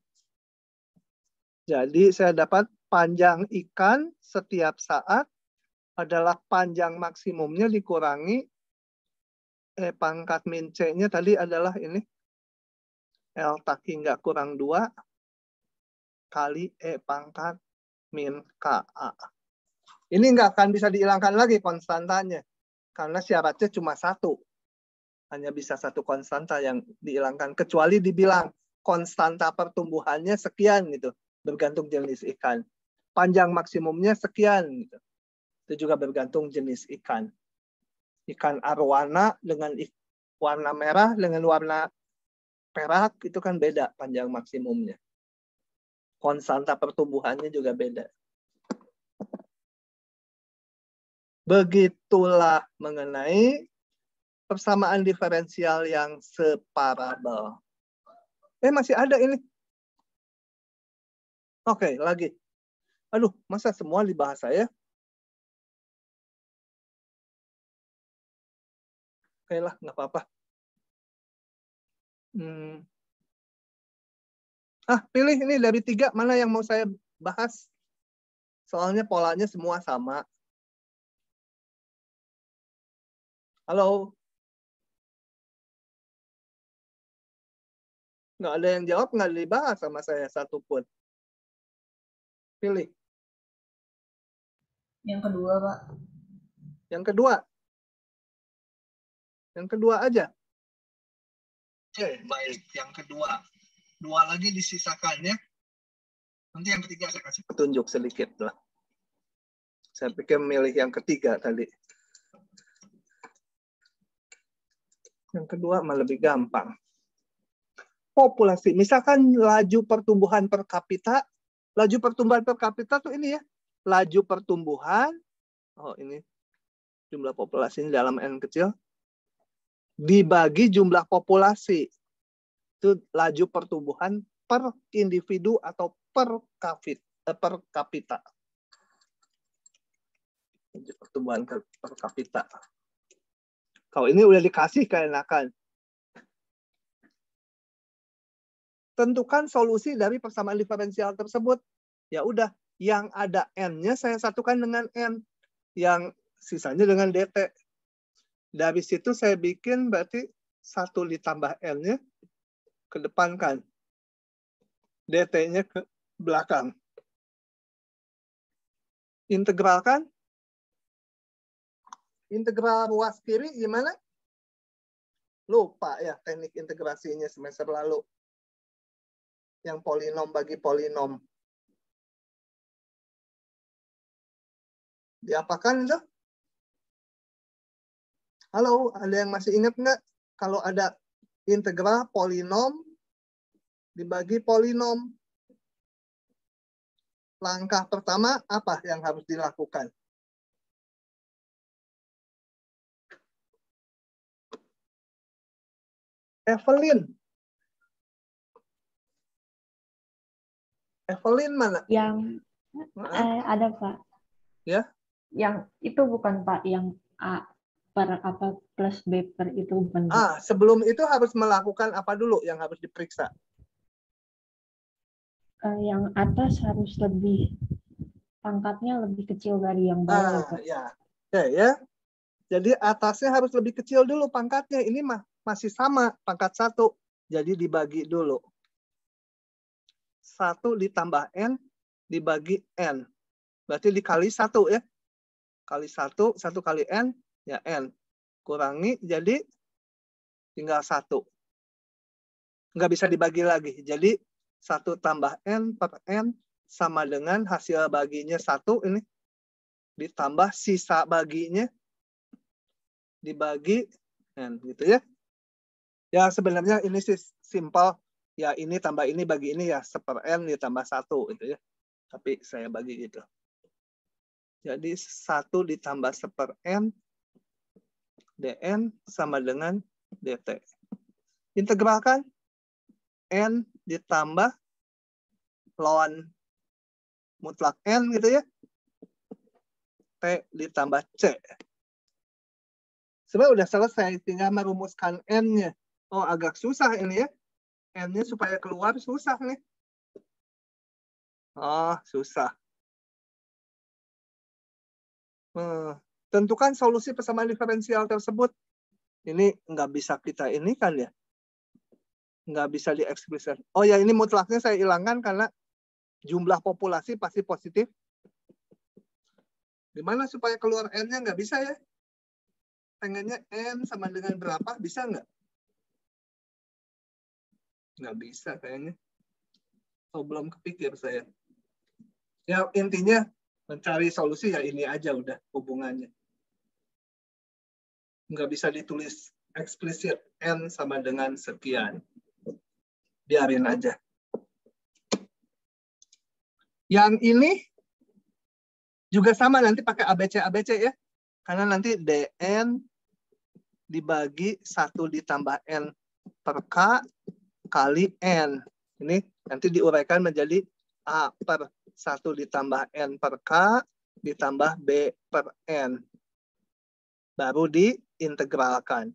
Jadi saya dapat panjang ikan setiap saat adalah panjang maksimumnya dikurangi E pangkat min C-nya tadi adalah ini. L tak hingga kurang 2 kali E pangkat min KA. Ini nggak akan bisa dihilangkan lagi konstantanya. Karena syaratnya cuma 1. Hanya bisa 1 konstanta yang dihilangkan. Kecuali dibilang konstanta pertumbuhannya sekian gitu. Bergantung jenis ikan. Panjang maksimumnya sekian gitu. Itu juga bergantung jenis ikan. Ikan arwana dengan warna merah dengan warna perak itu kan beda panjang maksimumnya. Konstanta pertumbuhannya juga beda. Begitulah mengenai persamaan diferensial yang separabel. Masih ada ini. Oke, lagi. Aduh, masa semua dibahas saya? Oke lah, nggak apa-apa. Pilih ini dari 3, mana yang mau saya bahas? Soalnya polanya semua sama. Halo? Nggak ada yang jawab, nggak dibahas sama saya satupun. Pilih. Yang kedua, Pak. Yang kedua. Yang kedua aja. Oke, baik. Yang kedua. 2 lagi disisakan ya. Nanti yang ketiga saya kasih petunjuk sedikit lah. Saya pikir milih yang ketiga tadi. Yang kedua malah lebih gampang. Populasi. Misalkan laju pertumbuhan per kapita. Laju pertumbuhan per kapita tuh ini ya. Laju pertumbuhan. Oh ini. Jumlah populasi ini dalam N kecil. Dibagi jumlah populasi. Itu laju pertumbuhan per individu atau per kapita. Pertumbuhan per kapita. Kalau ini udah dikasih keenakan. Tentukan solusi dari persamaan diferensial tersebut. Ya udah, yang ada N-nya saya satukan dengan N. Yang sisanya dengan DT. Dari situ saya bikin berarti 1 ditambah N-nya kedepankan. DT-nya ke belakang. Integralkan. Integral ruas kiri gimana? Lupa ya teknik integrasinya semester lalu. Yang polinom bagi polinom. Diapakan itu? Halo, ada yang masih ingat nggak? Kalau ada integral polinom dibagi polinom. Langkah pertama apa yang harus dilakukan? Evelyn mana? Yang ada Pak. Ya? Yang itu bukan Pak, yang A per apa plus B per itu bukan. Sebelum itu harus melakukan apa dulu yang harus diperiksa? Yang atas harus lebih pangkatnya lebih kecil dari yang bawah. Ya. Ya. Jadi atasnya harus lebih kecil dulu pangkatnya. Ini masih sama pangkat 1. Jadi dibagi dulu. 1 ditambah N dibagi N. Berarti dikali 1 ya. Kali 1 kali N, ya N. Kurangi, jadi tinggal 1. Nggak bisa dibagi lagi. Jadi 1 tambah N per N sama dengan hasil baginya 1 ini. Ditambah sisa baginya dibagi N. Gitu ya. Ya sebenarnya ini sih simpel. Ya ini tambah ini bagi ini ya 1/n ditambah 1 gitu ya. Tapi saya bagi gitu. Jadi 1 ditambah 1/n dn sama dengan dt. Integralkan n ditambah ln mutlak n gitu ya. T ditambah C. Sebenarnya udah selesai, tinggal merumuskan n-nya. Oh, agak susah ini ya. N-nya supaya keluar susah nih. Oh, susah. Tentukan solusi persamaan diferensial tersebut. Ini nggak bisa kita ini kan ya. Nggak bisa diekspresikan. Oh ya, ini mutlaknya saya hilangkan karena jumlah populasi pasti positif. Gimana supaya keluar N-nya? Nggak bisa ya. Pengennya N sama dengan berapa? Bisa nggak? Nggak bisa kayaknya. Oh, belum kepikir saya. Ya, intinya mencari solusi ya ini aja udah hubungannya. Nggak bisa ditulis eksplisit N sama dengan sekian. Biarin aja. Yang ini juga sama nanti pakai ABC ya. Karena nanti DN dibagi 1 ditambah N per K kali N. Ini nanti diuraikan menjadi A per 1 ditambah N per K ditambah B per N. Baru diintegralkan.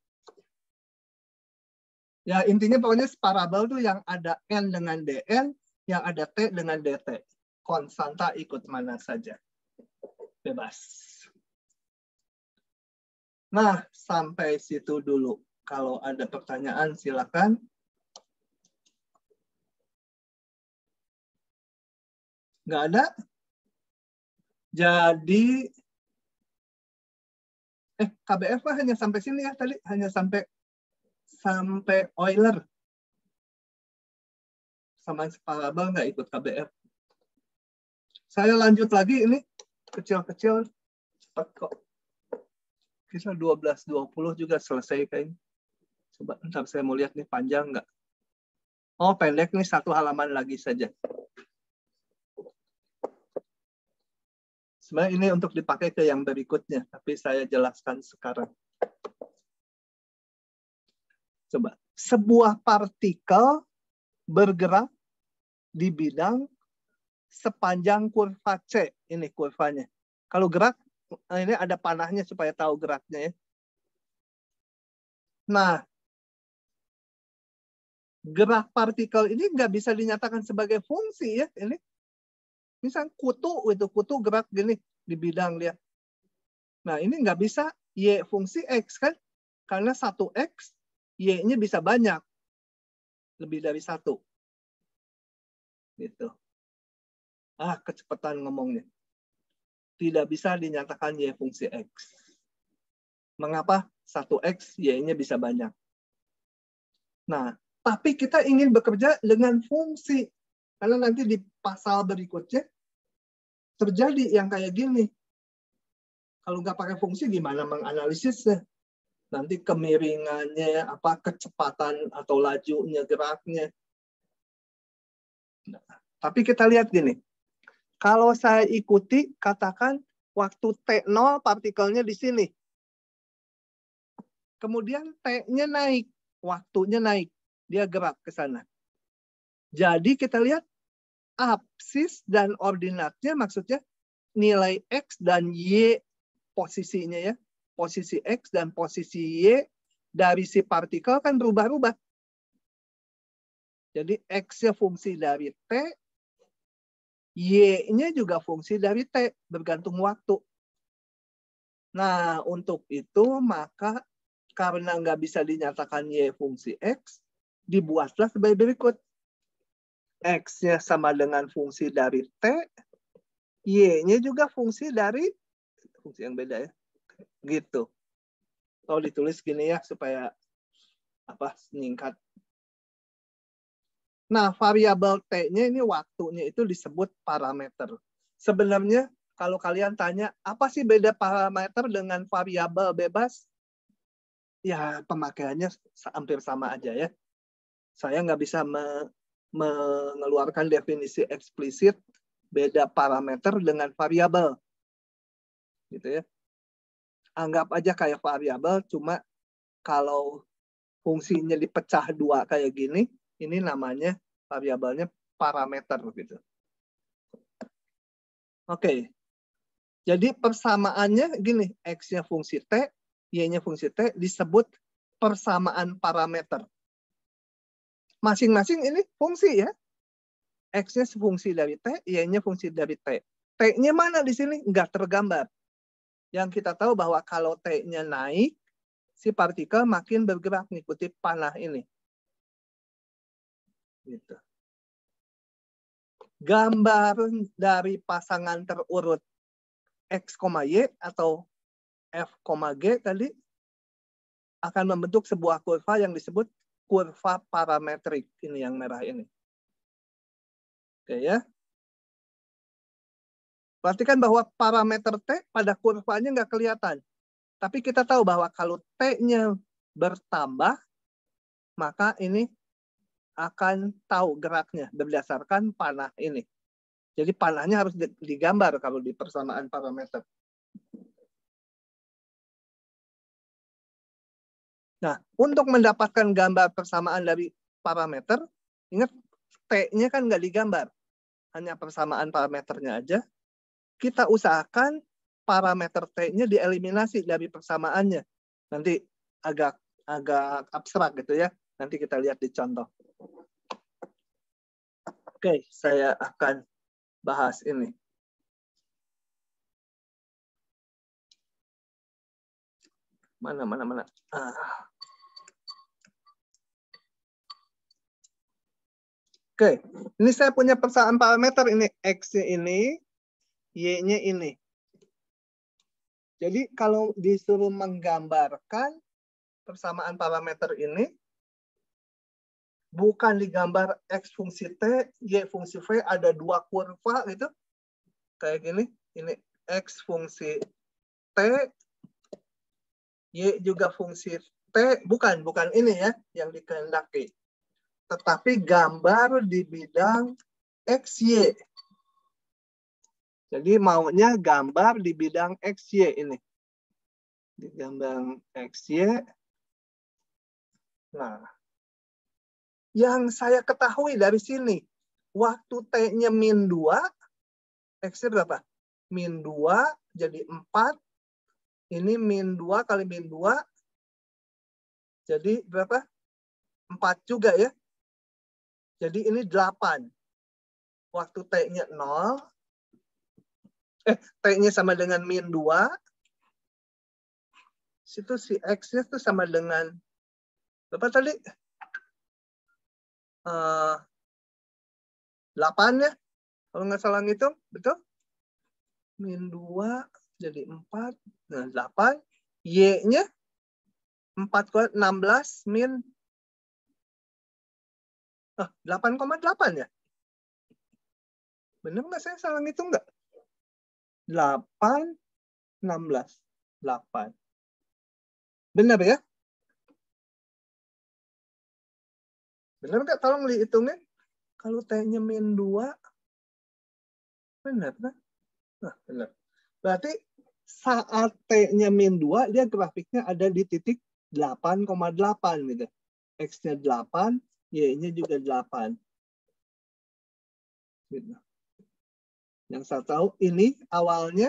Ya intinya pokoknya separabel tuh yang ada N dengan DN, yang ada T dengan DT. Konstanta ikut mana saja. Bebas. Nah, sampai situ dulu. Kalau ada pertanyaan, silakan. Nggak ada? Jadi, KBF hanya sampai sini ya tadi. Hanya sampai Euler. Sama separabel nggak ikut KBF. Saya lanjut lagi ini. Kecil-kecil. Cepat kok. Kisah 12-20 juga selesai kayaknya. Coba ntar saya mau lihat nih panjang nggak. Oh pendek nih 1 halaman lagi saja. Sebenarnya ini untuk dipakai ke yang berikutnya. Tapi saya jelaskan sekarang. Coba. Sebuah partikel bergerak di bidang sepanjang kurva C. Ini kurvanya. Kalau gerak, ini ada panahnya supaya tahu geraknya ya. Nah, gerak partikel ini nggak bisa dinyatakan sebagai fungsi ya. Ini, misal kutu gerak gini di bidang dia. Nah ini nggak bisa y fungsi x kan, karena 1x y-nya bisa banyak, lebih dari 1. Gitu. Kecepatan ngomongnya. Tidak bisa dinyatakan y fungsi x. Mengapa? 1x, y-nya bisa banyak. Nah, tapi kita ingin bekerja dengan fungsi. Karena nanti di pasal berikutnya terjadi yang kayak gini. Kalau nggak pakai fungsi, gimana menganalisisnya? Nanti kemiringannya, kecepatan atau lajunya, geraknya. Nah, tapi kita lihat gini. Kalau saya ikuti, katakan waktu T0 partikelnya di sini. Kemudian T-nya naik, waktunya naik. Dia gerak ke sana. Jadi kita lihat absis dan ordinatnya maksudnya nilai X dan Y posisinya ya. Posisi X dan posisi Y dari si partikel kan berubah-ubah. Jadi X-nya fungsi dari T, Y-nya juga fungsi dari T, bergantung waktu. Nah, untuk itu maka karena nggak bisa dinyatakan Y fungsi X, dibuatlah sebagai berikut. X-nya sama dengan fungsi dari T, Y-nya juga fungsi dari, fungsi yang beda ya, gitu. Kalau ditulis gini ya, supaya singkat. Nah, variabel T-nya ini waktunya itu disebut parameter. Sebenarnya kalau kalian tanya, apa sih beda parameter dengan variabel bebas? Ya, pemakaiannya hampir sama aja ya. Saya nggak bisa mengeluarkan definisi eksplisit beda parameter dengan variabel. Gitu ya. Anggap aja kayak variabel, cuma kalau fungsinya dipecah dua kayak gini, ini namanya variabelnya parameter gitu. Oke. Jadi persamaannya gini, X-nya fungsi T, Y-nya fungsi T disebut persamaan parameter. Masing-masing ini fungsi ya. X-nya fungsi dari T, Y-nya fungsi dari T. T-nya mana di sini? Nggak tergambar. Yang kita tahu bahwa kalau T-nya naik, si partikel makin bergerak mengikuti panah ini. Gitu. Gambar dari pasangan terurut X, Y atau F, G tadi akan membentuk sebuah kurva yang disebut kurva parametrik. Ini yang merah ini. Oke ya. Perhatikan bahwa parameter T pada kurvanya nggak kelihatan. Tapi kita tahu bahwa kalau T-nya bertambah, maka ini akan tahu geraknya berdasarkan panah ini. Jadi panahnya harus digambar kalau di persamaan parameter. Nah, untuk mendapatkan gambar persamaan dari parameter, ingat T-nya kan nggak digambar. Hanya persamaan parameternya aja. Kita usahakan parameter T-nya dieliminasi dari persamaannya. Nanti agak abstrak gitu ya. Nanti kita lihat di contoh. Oke, saya akan bahas ini. Mana. Oke, ini saya punya persamaan parameter ini. X-nya ini, Y-nya ini. Jadi kalau disuruh menggambarkan persamaan parameter ini, bukan digambar X fungsi T, Y fungsi V, ada dua kurva gitu. Kayak gini, ini X fungsi T, Y juga fungsi T, bukan ini ya yang dikehendaki. Tetapi gambar di bidang X, Y. Jadi maunya gambar di bidang X, Y ini. Di gambar X, Y. Nah, yang saya ketahui dari sini, waktu T-nya min 2, X-nya berapa? Min 2 jadi 4. Ini min 2 kali min 2. Jadi berapa? 4 juga ya. Jadi ini 8. Waktu T-nya 0. T-nya sama dengan min 2. Situ si X-nya itu sama dengan berapa tadi? 8 ya. Kalau nggak salah ngitung, betul? Min 2 jadi 4. Nah, 8. Y-nya 4 16 min 8,8 ya? Benar nggak saya salah ngitung nggak? 8, 16, 8. Benar ya? Benar nggak? Tolong dihitungin. Kalau T-nya min 2, benar kan? Nah, benar. Berarti saat T-nya min 2, dia grafiknya ada di titik 8,8 gitu. X-nya 8, Y-nya juga 8. Gitu. Yang saya tahu ini awalnya,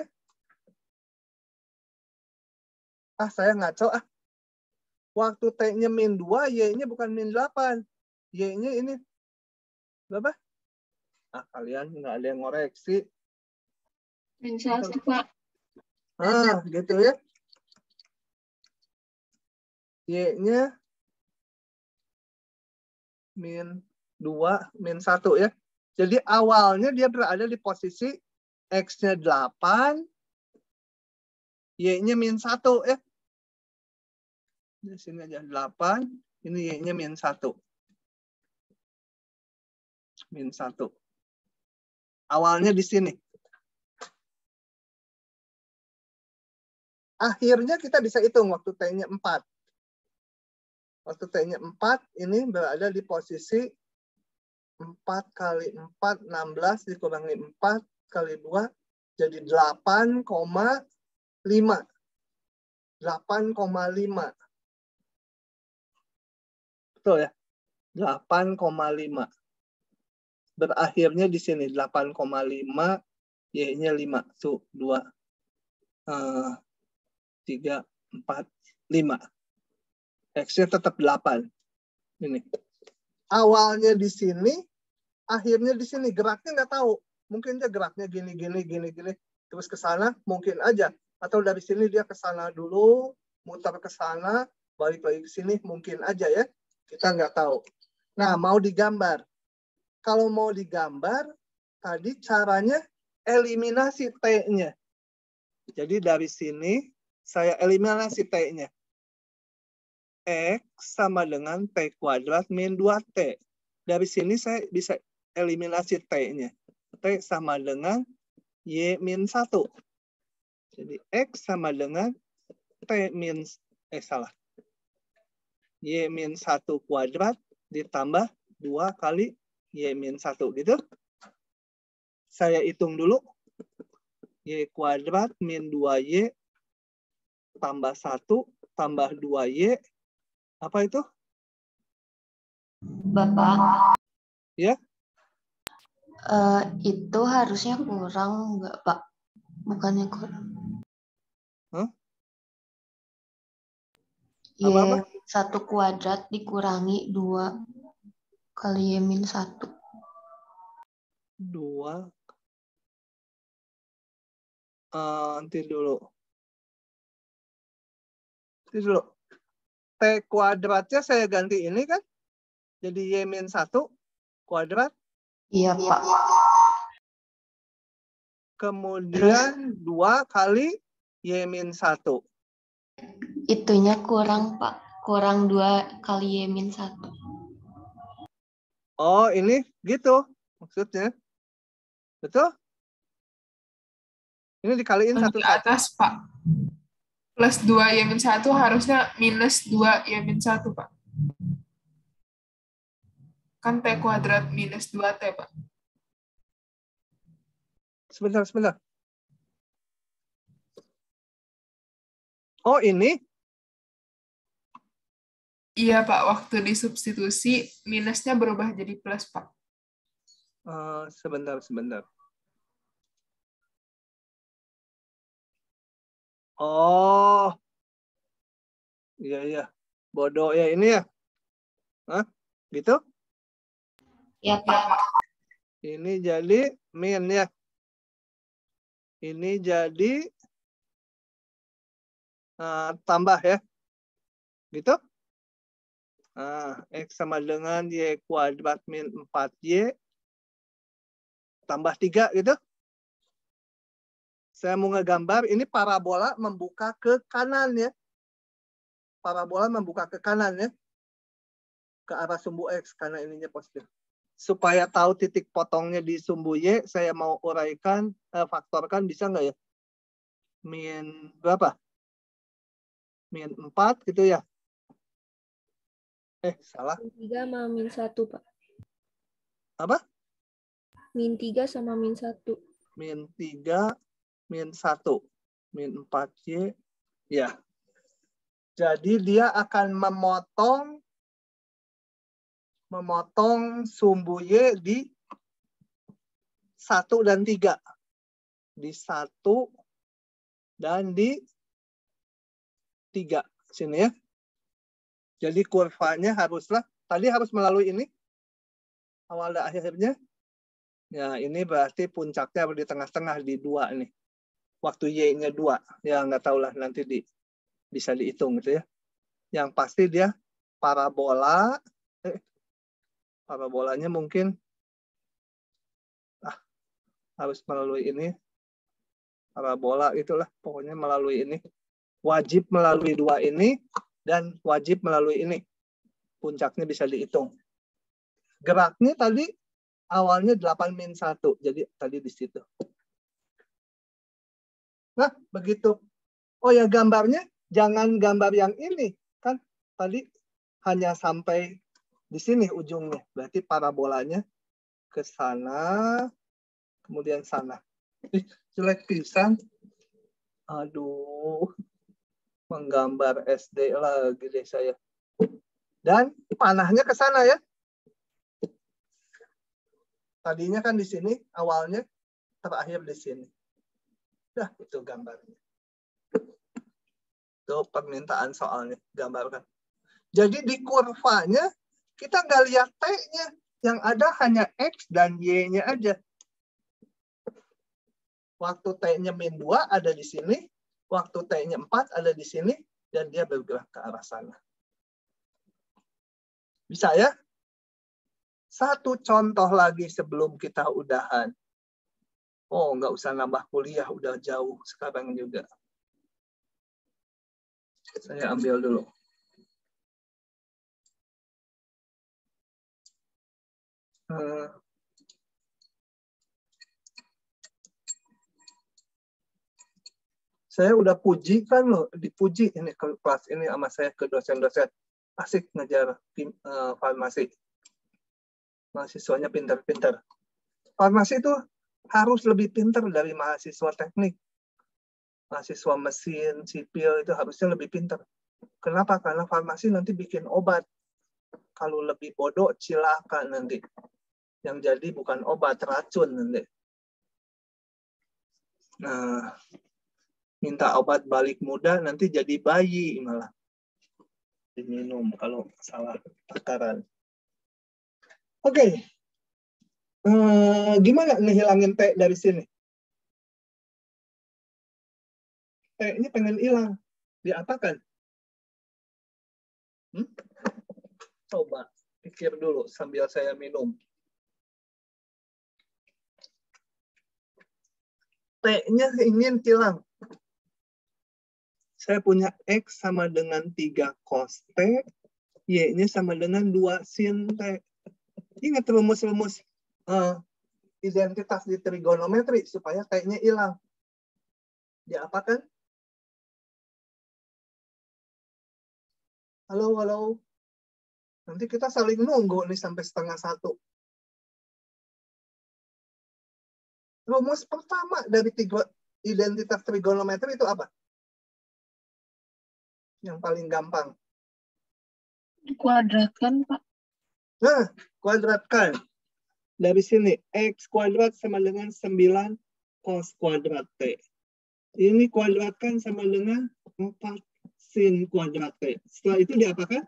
saya ngaco Waktu T-nya min 2, Y-nya bukan min 8. Y-nya ini berapa? Kalian nggak ada yang ngoreksi. Min 1, Pak. Gitu ya. Y-nya min 2, min 1 ya. Jadi awalnya dia berada di posisi X-nya 8, Y-nya min 1 ya. Di sini aja 8, ini Y-nya min 1. Min 1. Awalnya di sini. Akhirnya kita bisa hitung waktu T-nya 4. Waktu T-nya 4, ini berada di posisi 4 kali 4, 16 dikurangi 4 kali 2, jadi 8,5. 8,5. Betul ya? 8,5. Berakhirnya di sini 8,5, Y-nya 5. 2, 3, 4, 5. X-nya tetap 8. Ini. Awalnya di sini, akhirnya di sini. Geraknya nggak tahu. Mungkin dia geraknya gini. Terus ke sana, mungkin aja. Atau dari sini dia ke sana dulu, muter ke sana, balik lagi ke sini, mungkin aja ya. Kita nggak tahu. Nah, mau digambar. Kalau mau digambar, tadi caranya eliminasi T-nya. Jadi dari sini, saya eliminasi T-nya. X sama dengan T kuadrat min 2T. Dari sini saya bisa eliminasi T-nya. T sama dengan Y min 1. Jadi X sama dengan T min, Y min 1 kuadrat ditambah 2 kali Y min 1. Gitu. Saya hitung dulu. Y kuadrat min 2Y tambah 1 tambah 2Y. Apa itu? Bapak. Ya. Itu harusnya kurang nggak, Pak? Bukannya kurang. Hah? Y 1 kuadrat dikurangi 2 kali Y min 1. 2. Nanti dulu. T kuadratnya saya ganti ini kan. Jadi Y min 1 kuadrat. Iya, Pak. Kemudian 2 kali Y min 1. Itunya kurang, Pak. Kurang 2 kali Y min 1. Oh, ini gitu maksudnya. Betul? Ini dikaliin Di atas, Pak. Plus 2 Y min 1 harusnya minus 2 Y min 1, Pak. Kan T kuadrat minus 2T, Pak. Sebentar. Oh, ini? Iya, Pak. Waktu disubstitusi, minusnya berubah jadi plus, Pak. Sebentar. Oh. Iya. Bodoh ya ini ya. Hah? Gitu? Ya, Pak. Ini jadi min ya. Ini jadi tambah ya. Gitu? X sama dengan Y kuadrat min 4Y tambah 3 gitu. Saya mau ngegambar, ini parabola membuka ke kanan ya. Parabola membuka ke kanan ya. Ke arah sumbu X, karena ininya positif. Supaya tahu titik potongnya di sumbu Y, saya mau uraikan, faktorkan, bisa nggak ya? Min berapa? Min 4 gitu ya. Salah. Min 3 sama min 1, Pak. Apa? Min 3 sama min 1. Min 3, min 1. Min 4Y. Ya. Jadi dia akan memotong sumbu Y di 1 dan 3. Di 1 dan di 3. Sini ya. Jadi kurvanya haruslah, tadi harus melalui ini. Awal dan akhirnya. Ya, ini berarti puncaknya di tengah-tengah di 2 nih. Waktu Y-nya 2. Ya, nggak tahu lah nanti bisa dihitung gitu ya. Yang pasti dia parabola. Parabolanya mungkin harus melalui ini. Parabola itulah pokoknya melalui ini. Wajib melalui 2 ini dan wajib melalui ini. Puncaknya bisa dihitung. Geraknya tadi awalnya 8 min 1. Jadi tadi di situ. Nah, begitu. Oh ya, gambarnya jangan gambar yang ini. Kan tadi hanya sampai di sini ujungnya. Berarti parabolanya ke sana, kemudian sana. Jelek pisan. Aduh, menggambar SD lagi deh saya. Dan panahnya ke sana ya. Tadinya kan di sini, awalnya, terakhir di sini. Nah, itu gambarnya. Itu permintaan soalnya, gambarkan. Jadi di kurvanya, kita nggak lihat T-nya. Yang ada hanya X dan Y-nya aja. Waktu T-nya -2 ada di sini, waktu T-nya 4 ada di sini, dan dia bergerak ke arah sana. Bisa ya? Satu contoh lagi sebelum kita udahan. Oh, nggak usah nambah kuliah, udah jauh sekarang juga. Saya ambil dulu. Saya udah puji kan loh, dipuji ini ke kelas ini sama saya ke dosen-dosen. Asik ngajar farmasi. Mahasiswanya pintar-pintar. Farmasi itu harus lebih pintar dari mahasiswa teknik. Mahasiswa mesin, sipil itu harusnya lebih pintar. Kenapa? Karena farmasi nanti bikin obat. Kalau lebih bodoh, cilaka nanti. Yang jadi bukan obat, racun nanti. Nah, minta obat balik muda, nanti jadi bayi malah. Diminum kalau salah takaran. Oke. Gimana ngehilangin T dari sini? T-nya pengen hilang. Diapakan? Coba pikir dulu sambil saya minum. T-nya ingin hilang. Saya punya X sama dengan 3 cos T, Y-nya sama dengan 2 sin T. Ingat rumus-rumus identitas di trigonometri supaya T-nya hilang. Diapakan? Halo, halo. Nanti kita saling nunggu nih sampai 12:30. Rumus pertama dari identitas trigonometri itu apa? Yang paling gampang. Dikuadratkan, Pak. Nah, kuadratkan. Dari sini, X kuadrat sama dengan 9 cos kuadrat T. Ini kuadratkan sama dengan 4 sin kuadrat T. Setelah itu diapakan?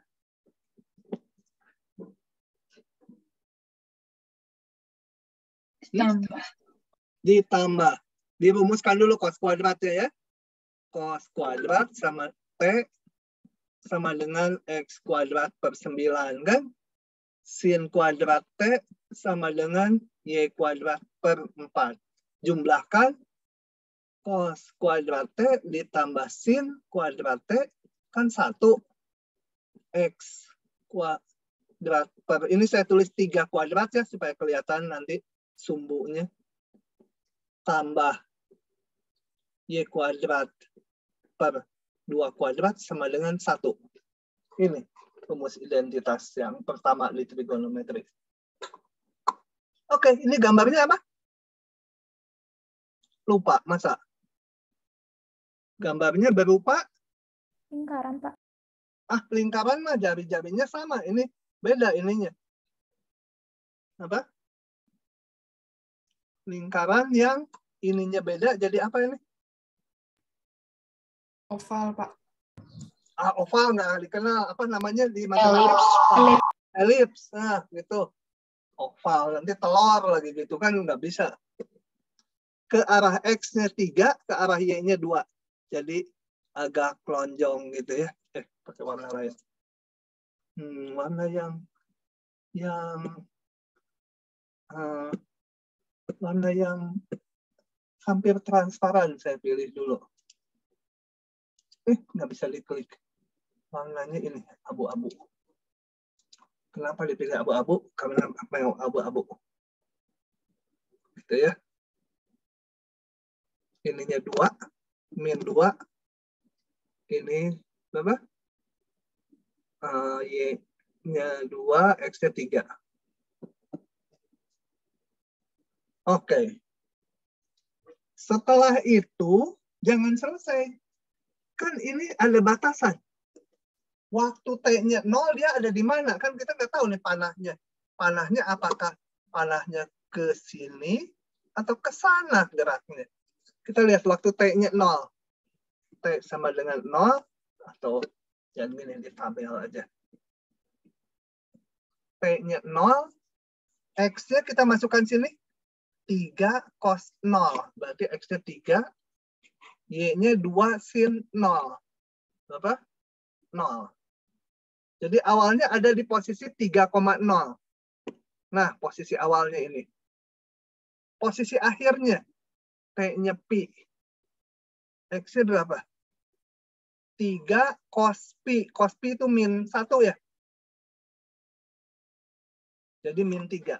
Ditambah. Dirumuskan dulu cos kuadratnya ya. Cos kuadrat sama T sama dengan X kuadrat per 9 kan? Sin kuadrat T sama dengan Y kuadrat per 4. Jumlahkan cos kuadrat T ditambah sin kuadrat T kan 1. X kuadrat per, ini saya tulis 3 kuadrat ya supaya kelihatan nanti sumbunya. Tambah Y kuadrat per 2 kuadrat sama dengan 1. Ini rumus identitas yang pertama di trigonometri. Oke, ini gambarnya apa? Lupa, masa? Gambarnya berupa? Lingkaran, Pak. Lingkaran mah jari-jarinya sama. Ini beda ininya. Apa? Lingkaran yang ininya beda, jadi apa ini? Oval, Pak. Oval nggak dikenal. Apa namanya di Elips. Elips. Nah, gitu. Oval. Nanti telur lagi gitu kan nggak bisa. Ke arah X-nya 3, ke arah Y-nya 2. Jadi agak lonjong gitu ya. Pakai warna lain. Warna warna yang hampir transparan saya pilih dulu. Nggak bisa diklik. Warnanya ini abu-abu. Kenapa dipilih abu-abu? Karena mau abu-abu. Gitu ya. Ininya 2, min 2. Ini berapa? Y-nya 2, X-nya 3. Oke. Setelah itu, jangan selesai. Kan ini ada batasan. Waktu T-nya 0, dia ada di mana? Kan kita nggak tahu nih panahnya. Panahnya apakah panahnya ke sini atau ke sana geraknya. Kita lihat waktu T-nya 0. T sama dengan 0, atau jangan gini di tabel aja. T-nya 0, X-nya kita masukkan sini. 3 cos 0. Berarti X-nya 3. Y-nya 2 sin 0. Berapa? 0. Jadi awalnya ada di posisi 3,0. Nah, posisi awalnya ini. Posisi akhirnya, T-nya pi. X-nya berapa? 3 cos pi. Cos pi itu min 1 ya? Jadi min 3.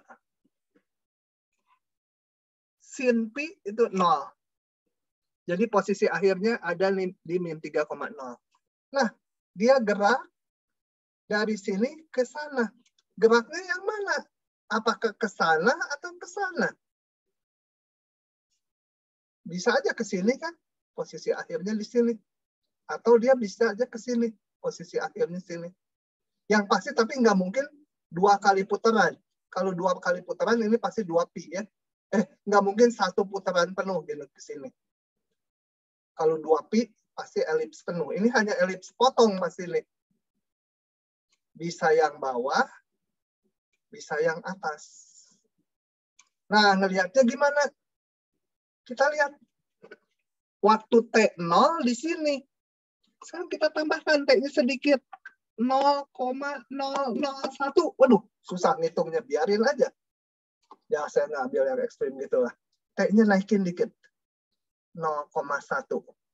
Sin pi itu 0. Jadi posisi akhirnya ada di min 3,0. Nah, dia gerak dari sini ke sana. Geraknya yang mana? Apakah ke sana atau ke sana? Bisa aja ke sini kan? Posisi akhirnya di sini. Atau dia bisa aja ke sini. Posisi akhirnya sini. Yang pasti tapi nggak mungkin 2 kali putaran. Kalau 2 kali putaran ini pasti 2 pi ya. Nggak mungkin 1 putaran penuh gitu ke sini. Kalau 2 pi pasti elips penuh. Ini hanya elips potong Mas ini. Bisa yang bawah, bisa yang atas. Nah, ngelihatnya gimana? Kita lihat. Waktu T0 di sini. Sekarang kita tambahkan T-nya sedikit. 0,001. Waduh, susah ngitungnya. Biarin aja. Ya, saya ngambil yang ekstrim gitu lah. T-nya naikin dikit. 0,1.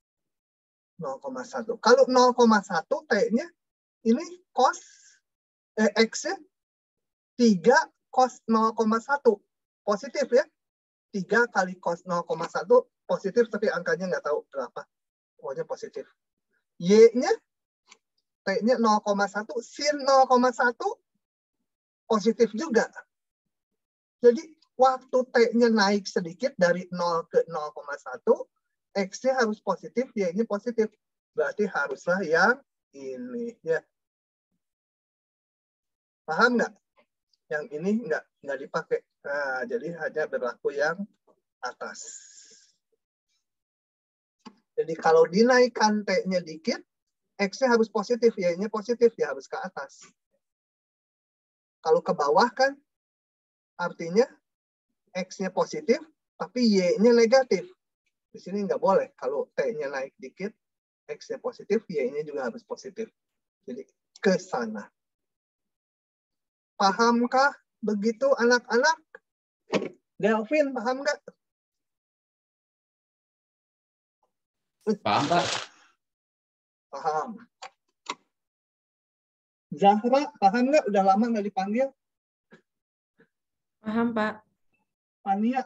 0,1. Kalau 0,1 T-nya ini cos X-nya 3 cos 0,1. Positif ya. 3 kali cos 0,1 positif, tapi angkanya nggak tahu berapa. Pokoknya positif. Y-nya, T-nya 0,1, sin 0,1 positif juga. Jadi waktu T-nya naik sedikit dari 0 ke 0,1, X-nya harus positif, Y-nya positif. Berarti haruslah yang ini ya. Paham nggak? Yang ini nggak dipakai. Nah, jadi hanya berlaku yang atas. Jadi kalau dinaikkan T-nya dikit, X-nya harus positif, Y-nya positif, ya harus ke atas. Kalau ke bawah kan, artinya X-nya positif, tapi Y-nya negatif. Di sini nggak boleh. Kalau T-nya naik dikit, X-nya positif, Y-nya juga harus positif. Jadi ke sana. Pahamkah begitu anak-anak? Delvin, paham nggak? Paham, Pak? Paham. Zahra, paham nggak? Udah lama nggak dipanggil? Paham, Pak. Fania?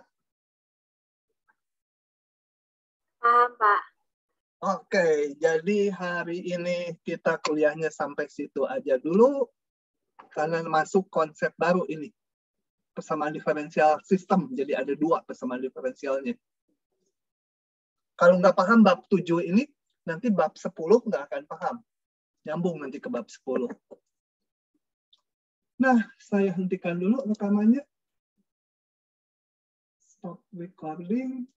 Paham, Pak. Oke, jadi hari ini kita kuliahnya sampai situ aja dulu. Karena masuk konsep baru ini. Persamaan diferensial sistem. Jadi ada 2 persamaan diferensialnya. Kalau nggak paham bab 7 ini, nanti bab 10 nggak akan paham. Nyambung nanti ke bab 10. Nah, saya hentikan dulu rekamannya. Stop recording.